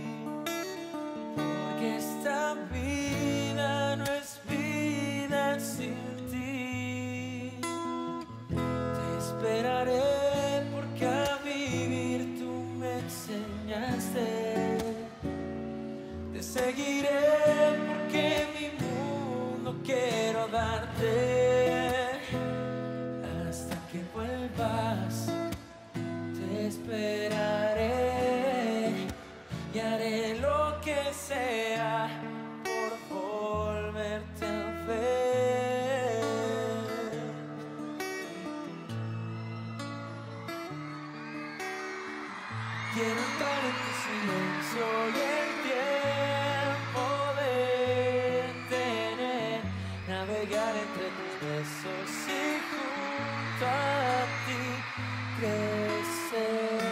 Speaker 6: porque esta vida no es vida sin ti. Te esperaré porque a vivir tú me enseñaste. Te seguiré porque mi mundo quiero darte. Hasta que vuelvas, te esperaré y haré lo que sea por volverte a ver. Quiero entrar en tu silencio y el tiempo detener, navegar entre tus besos y junto a ti crecer.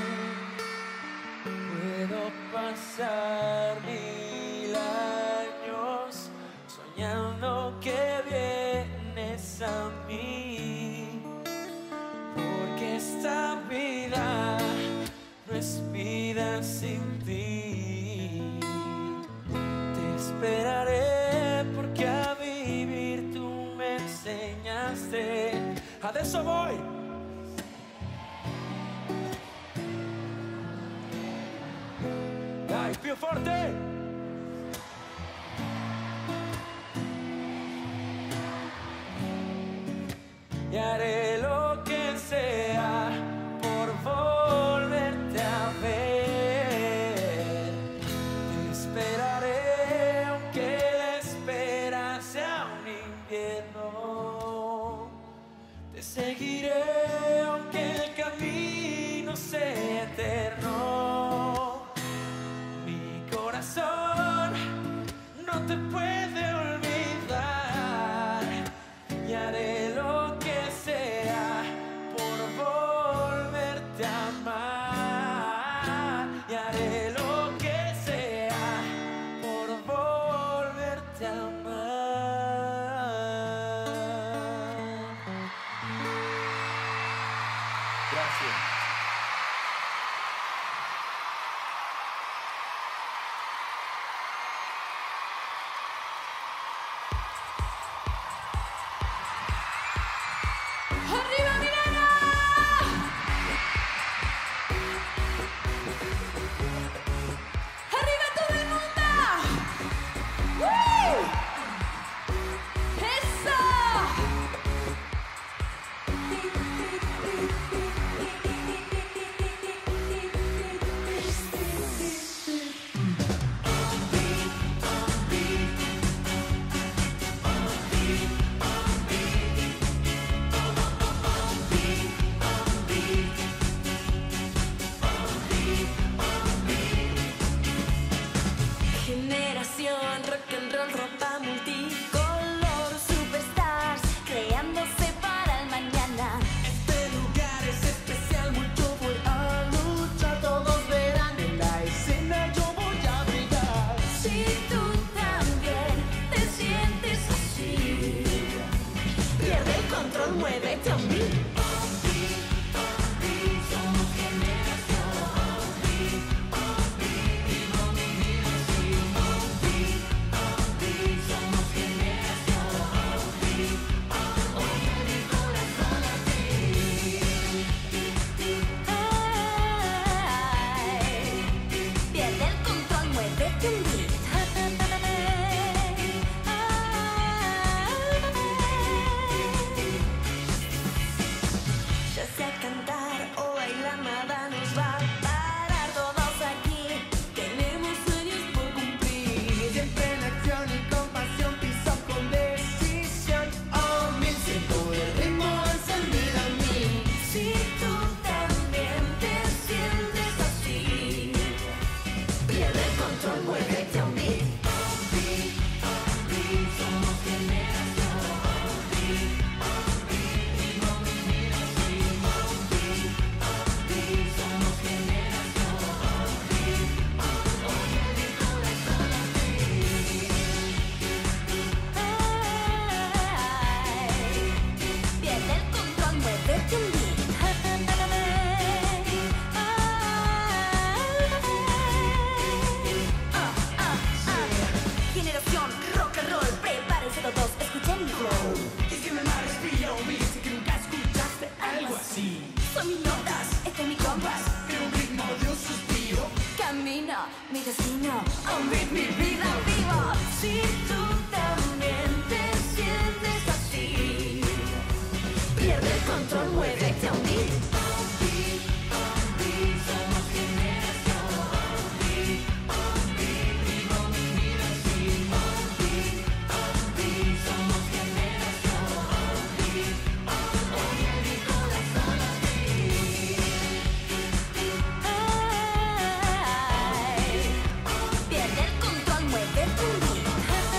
Speaker 6: Puedo pasar mil años soñando que vienes a mí, porque esta vida no es vida sin ti. Te esperaré porque a vivir tú me enseñaste. Adesso voy. Dai, più forte! Y haré lo que sea por volverte a ver. Te esperaré aunque la espera sea un invierno. Te seguiré aunque el camino sea eterno. Mi corazón no te puede olvidar y haré lo que sea por volverte a amar. Y haré lo que sea por volverte a amar.
Speaker 7: Gracias.
Speaker 14: ¡Arriba, Milena! mi destino. Oh, mi, mi vida viva. Si tú también te sientes así, pierde el control, muévete a un beat. Oh, beat, oh, beat, somos generación. Oh, beat, oh, beat, vivo mi vida así. Oh, beat, oh, beat, somos generación. Oh, beat, oh, oye mi corazón a ti. Pierde el control, mueve tu vida.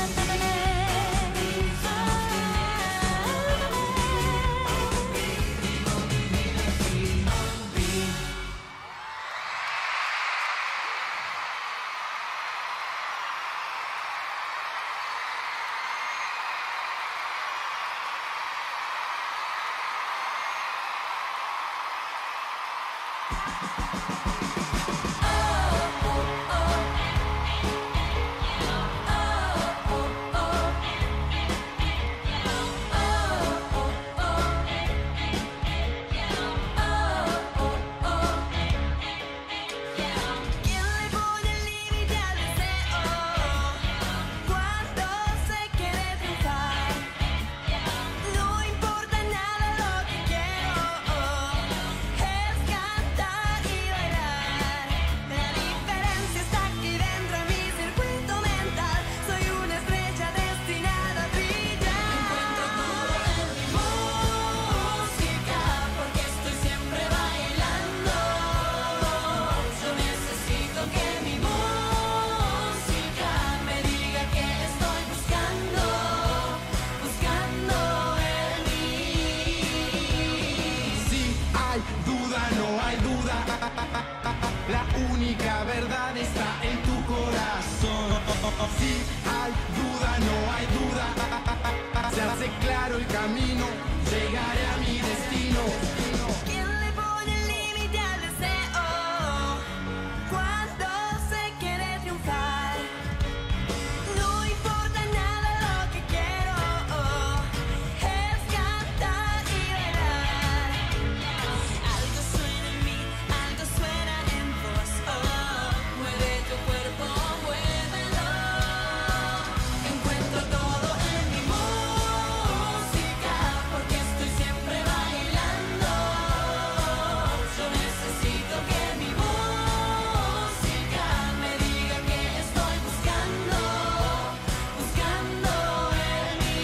Speaker 14: ¿Quién le pone el límite al deseo cuando se quiere triunfar? No importa nada, lo que quiero es cantar y bailar. La diferencia está aquí dentro de mi circuito mental. Soy una estrella destinada a brillar. Encuentro todo en mi música porque estoy siempre bailando. Yo necesito que mi música me diga que estoy buscando, buscando en mí.
Speaker 12: Si hay duda, no hay duda. La única verdad está en tu corazón. Si hay duda, no hay duda. Se hace claro el camino, llegaré a mi destino.
Speaker 14: ¿Quién le pone el límite al deseo cuando se quiere triunfar? No importa nada, lo que quiero es cantar y bailar. Algo suena en mí, algo suena en vos. Oh, mueve tu cuerpo, muévelo. Encuentro todo en mi música porque estoy siempre bailando. Yo necesito que mi música me diga que estoy buscando, buscando en mí.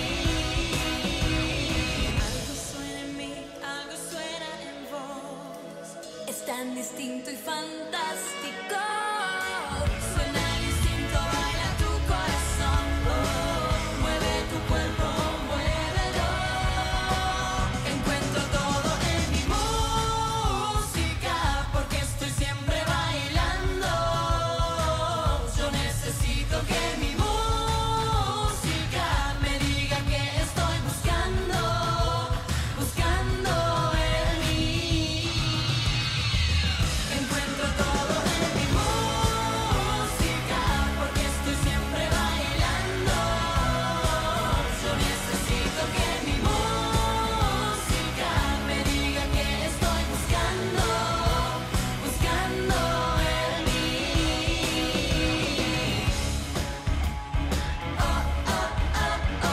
Speaker 14: Algo suena en mí, algo suena en vos. Es tan distinto y fantástico. Suena distinto, baila tu corazón. Oh, mueve tu cuerpo, muévelo. Encuentro todo en mi música porque estoy siempre bailando. Yo necesito que mi música me diga que estoy buscando, buscando en mí. Encuentro todo en mi música porque estoy siempre bailando. Yo necesito que mi música me diga que estoy buscando, buscando en mí. Oh, oh, oh, oh. Oh,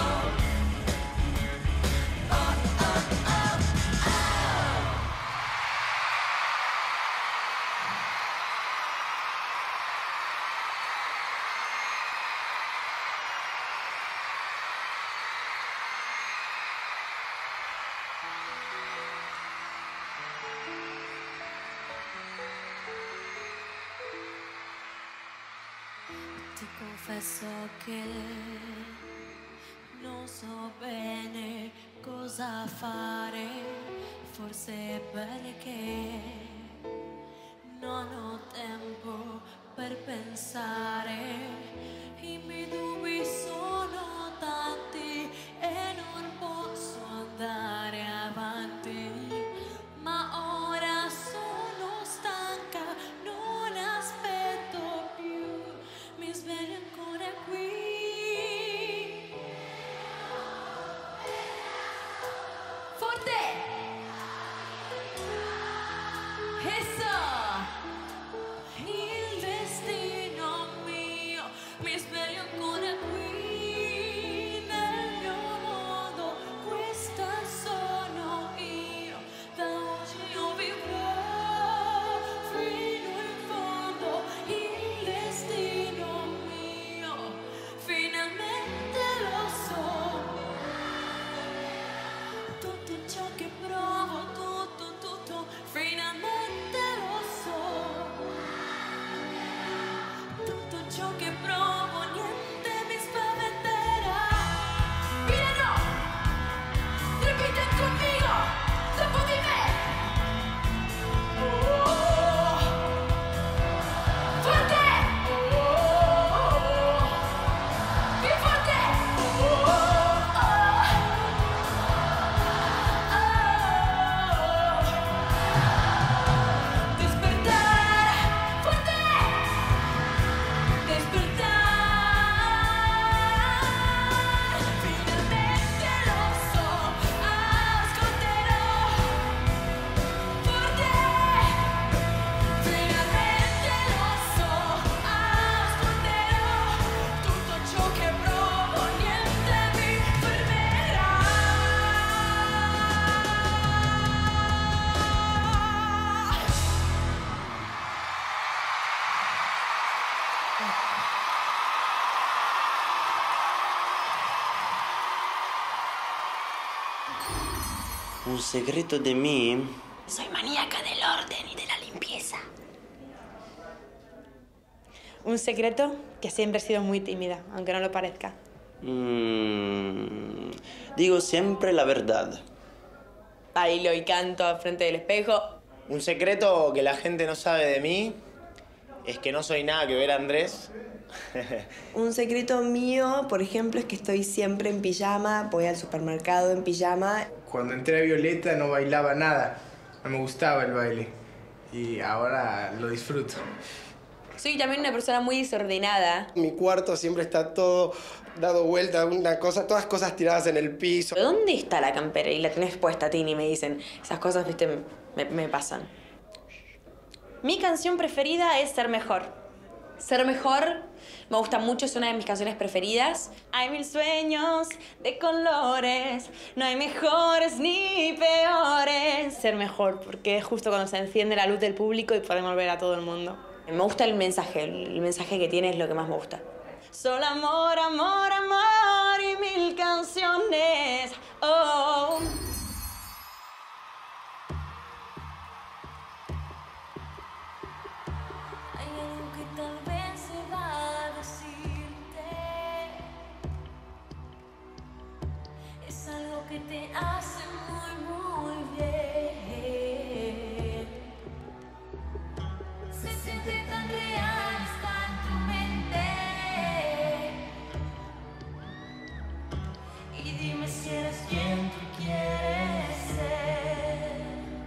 Speaker 14: oh, oh, oh. Ti confesso che non so bene cosa fare, forse è bene che non ho tempo per pensare. I miei dubbi sono tanti e non posso andare avanti, ma ora sono stanca, non aspetto più, mi sveglio ancora qui. Forte! Eso! Il destino
Speaker 20: Un secreto de mí.
Speaker 1: Soy maníaca del orden y de la limpieza.
Speaker 5: Un secreto que siempre he sido muy tímida, aunque no lo parezca.
Speaker 20: Mm, digo siempre la verdad.
Speaker 5: Bailo y canto al frente del espejo.
Speaker 21: Un secreto que la gente no sabe de mí es que no soy nada que ver a Andrés.
Speaker 11: Un secreto mío, por ejemplo, es que estoy siempre en pijama, voy al supermercado en pijama.
Speaker 2: Cuando entré a Violeta no bailaba nada, no me gustaba el baile y ahora lo disfruto.
Speaker 5: Soy también una persona muy desordenada.
Speaker 15: Mi cuarto siempre está todo dado vuelta, una cosa, todas cosas tiradas en el piso.
Speaker 5: ¿Dónde está la campera? Y la tenés puesta, Tini, me dicen. Esas cosas, viste, me, me pasan. Mi canción preferida es Ser Mejor. Ser Mejor me gusta mucho, es una de mis canciones preferidas. Hay mil sueños de colores, no hay mejores ni peores. Ser Mejor, porque es justo cuando se enciende la luz del público y podemos ver a todo el mundo. Me gusta el mensaje, el mensaje que tiene es lo que más me gusta. Solo amor, amor, amor y mil canciones. Oh.
Speaker 14: Hay algo que tal vez se va a decirte. Es algo que te hace muy, muy bien. Se siente tan real, está en tu mente. Y dime si eres quien tú quieres ser.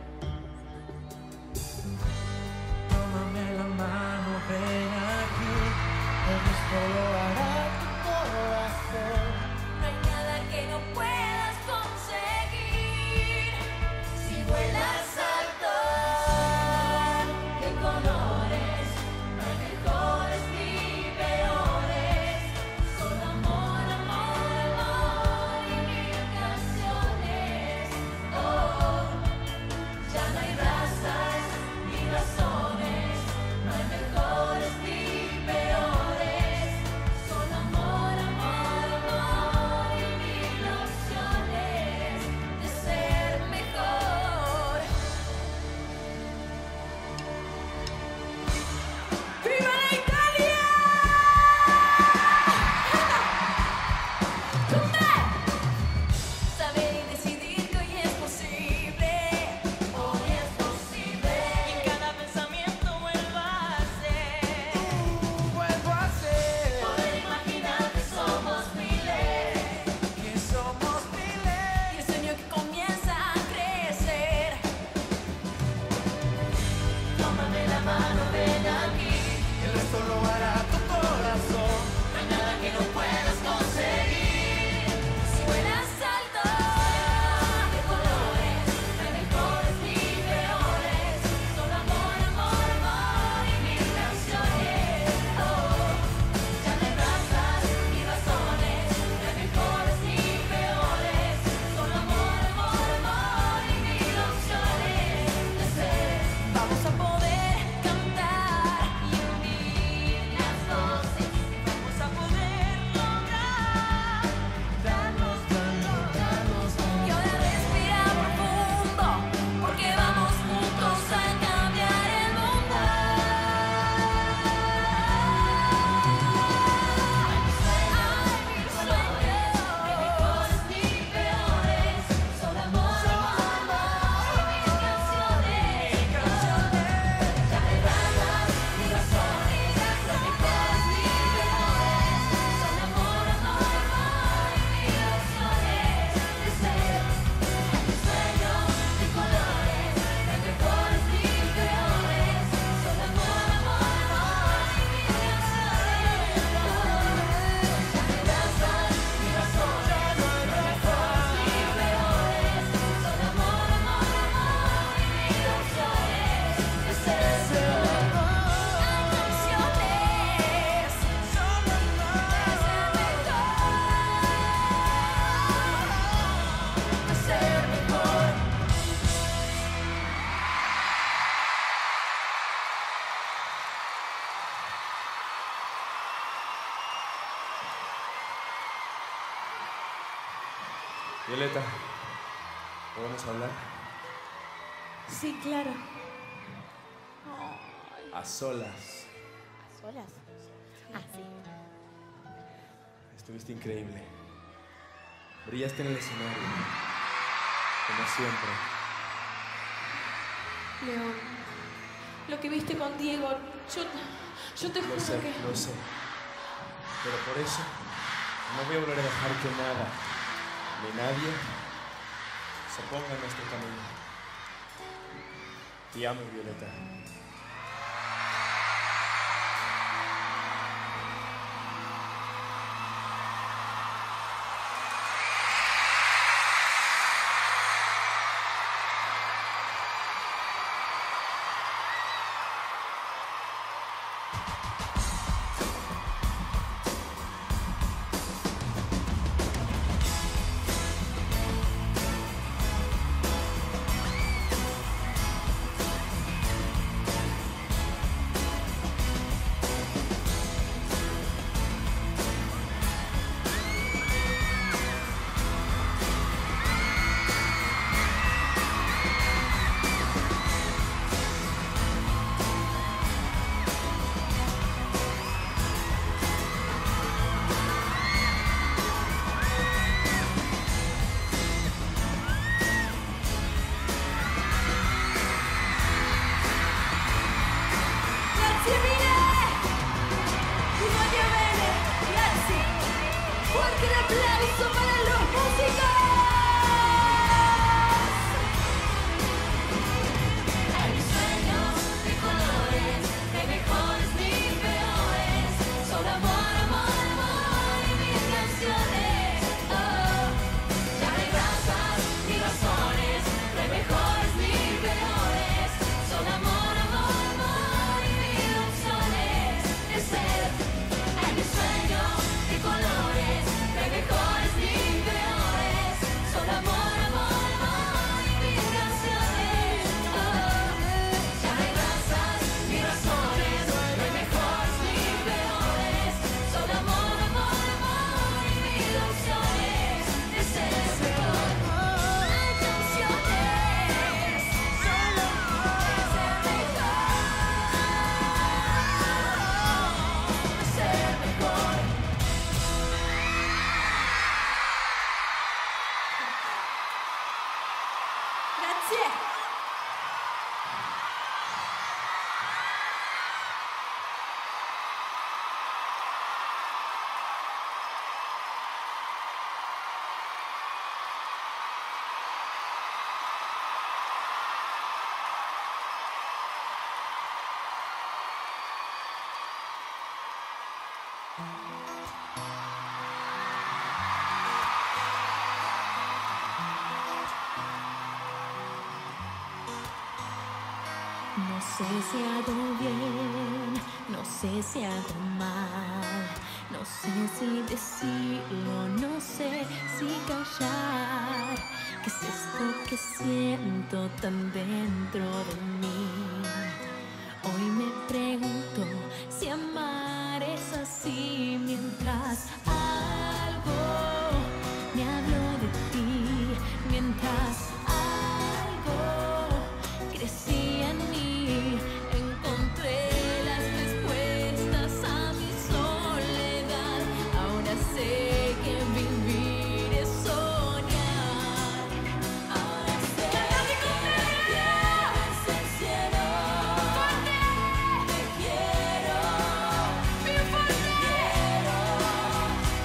Speaker 8: Tómame la mano, ven aquí, el resto lo hará tu corazón.
Speaker 14: No hay nada que no puedas conseguir si vuelas alto. De colores, no hay mejores ni peores. Solo amor, amor, amor y mil canciones. Oh, ya no hay razas ni razones, no hay mejores ni peores. Solo amor, amor, amor y mil opciones de ser mejor. ¡Viva la Italia! Saber y decidir que hoy es posible, hoy es posible. Y en cada pensamiento vuelvo a ser, vuelvo a ser. Poder imaginar que somos miles, que somos miles. Y el sueño que comienza a crecer. Tómame la mano, ven aquí,
Speaker 8: El resto lo hará tu corazón.
Speaker 14: no hay nada que no puedas conseguir si vuelas alto. De colores, no hay mejores ni peores. Solo amor, amor, amor y mil canciones. Oh, ya no hay razas ni razones, no hay mejores ni peores. Solo amor, amor, amor y mil opciones de ser. Vamos a poder cantar y unir las voces. Vamos a poder lograr darnos, darnos, darnos. Y ahora respira profundo, porque vamos juntos a cambiar el mundo. Hay mil sueños, no hay mejores ni peores. Solo amor, amor, amor y mil canciones. Ya no hay razas ni razones, no hay mejores ni peores. Solo amor, amor, amor y mil opciones de ser. Hay sueños de colores, no hay mejores ni peores. Solo amor, amor, amor y mil canciones. Ya no hay razas ni razones, no hay mejores ni peores. Solo amor, amor, amor y mil opciones de ser. Hay canciones, solo amor, de ser mejor, de ser mejor.
Speaker 7: Violeta, ¿Podemos hablar?
Speaker 18: Sí, claro.
Speaker 7: A solas.
Speaker 18: ¿A solas? Ah, sí.
Speaker 7: Estuviste increíble. Brillaste en el escenario. Como siempre.
Speaker 18: León, lo que viste con Diego, yo, yo te juro
Speaker 7: Lo sé,
Speaker 18: que...
Speaker 7: lo sé. Pero por eso no voy a volver a dejar que nada ni nadie se ponga en nuestro camino. Te amo, Violeta.
Speaker 14: Grazie mille! Vi voglio bene, grazie! Fuerte el aplauso para los músicos! Hay mis sueños de colores, de mejores ni peores. Solo amor, amor, amor y mis canciones. Oh, ya no hay razas ni razones, no hay mejores ni peores. Solo amor, amor, amor y mil opciones de ser. Hay mis sueños de colores, no hay mejores ni peores. Solo amor, amor, amor y mil canciones. Oh, ya no hay razas ni razones, no hay mejores ni peores. Solo amor, amor, amor y mil opciones de ser mejor. Hay canciones, solo de ser mejor, ser mejor. Grazie.
Speaker 6: No sé si hago bien, no sé si hago mal, no sé si decirlo, no sé si callar. ¿Qué es esto que siento tan dentro de mí? Hoy me pregunto si amar es así mientras algo me habló de ti, mientras algo crecía en mí, encontré las respuestas a mi soledad. Ahora sé que vivir es soñar. Ahora sé que quieres el cielo. Te quiero, te quiero.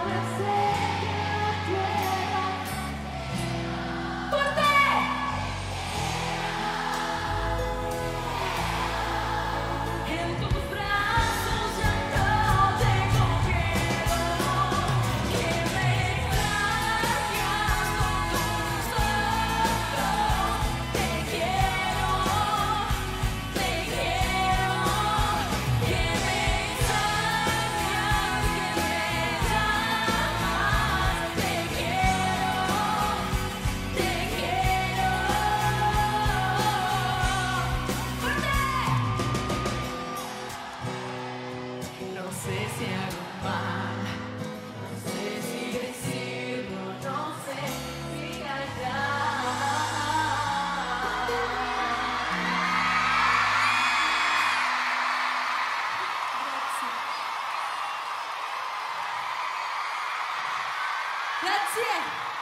Speaker 6: Grazie.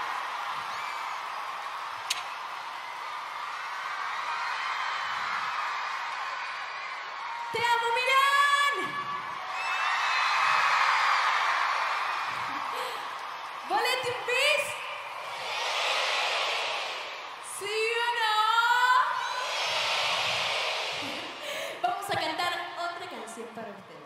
Speaker 6: Te amo, Milán. Volete un bis? ¿Sí o no? Vamos a cantar otra canción para ustedes.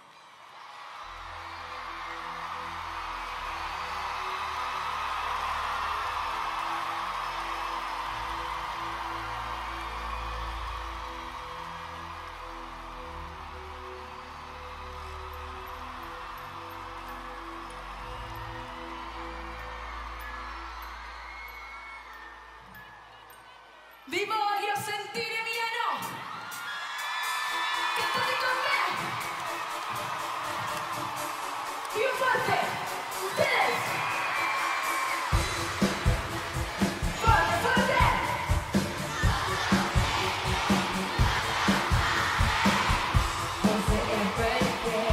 Speaker 6: Vi voglio sentire Milano. Cantate con me. Più forte. Ustedes. Forte, forte. Forse è perché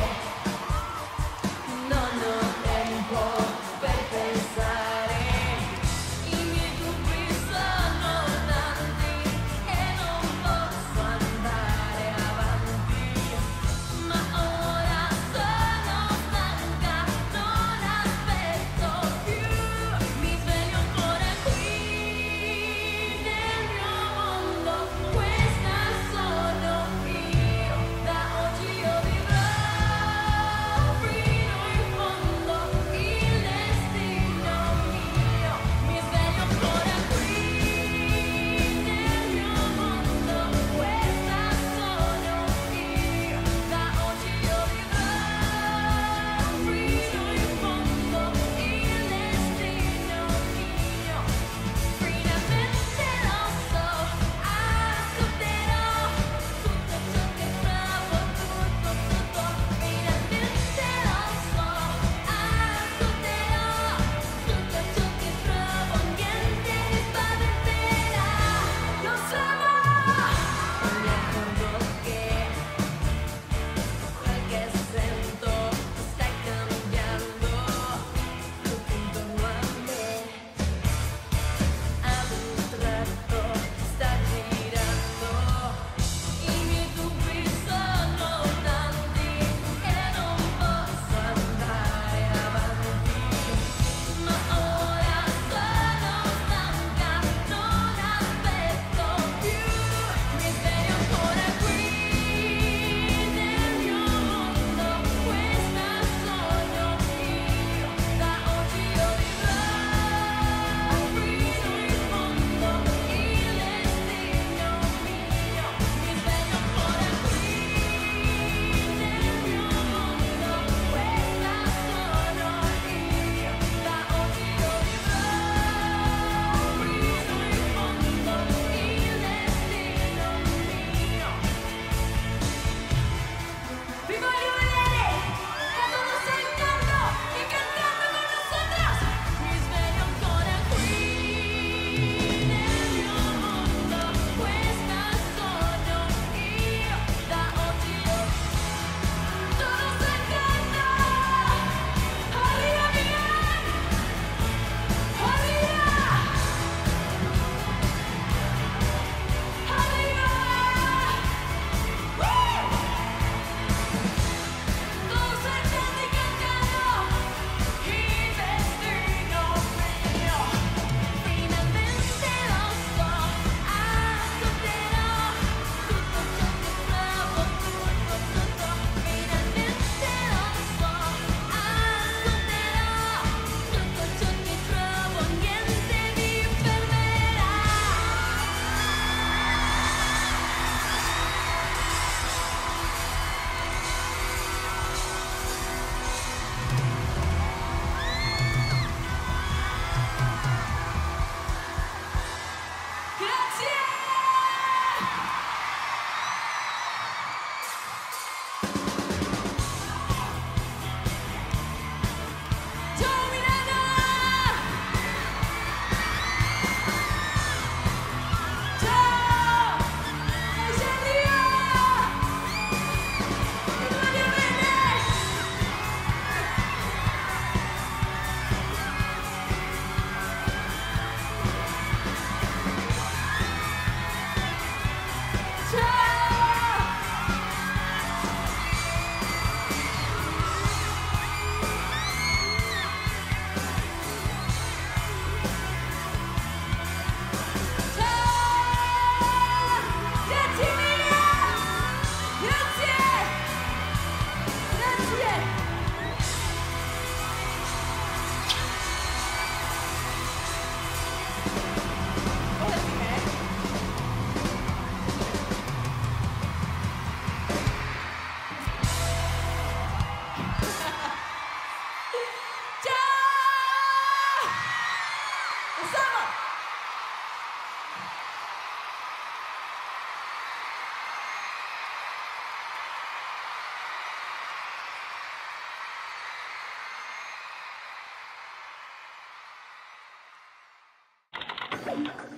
Speaker 6: non ho tempo per pensare. I miei dubbi sono tanti.
Speaker 15: Chao.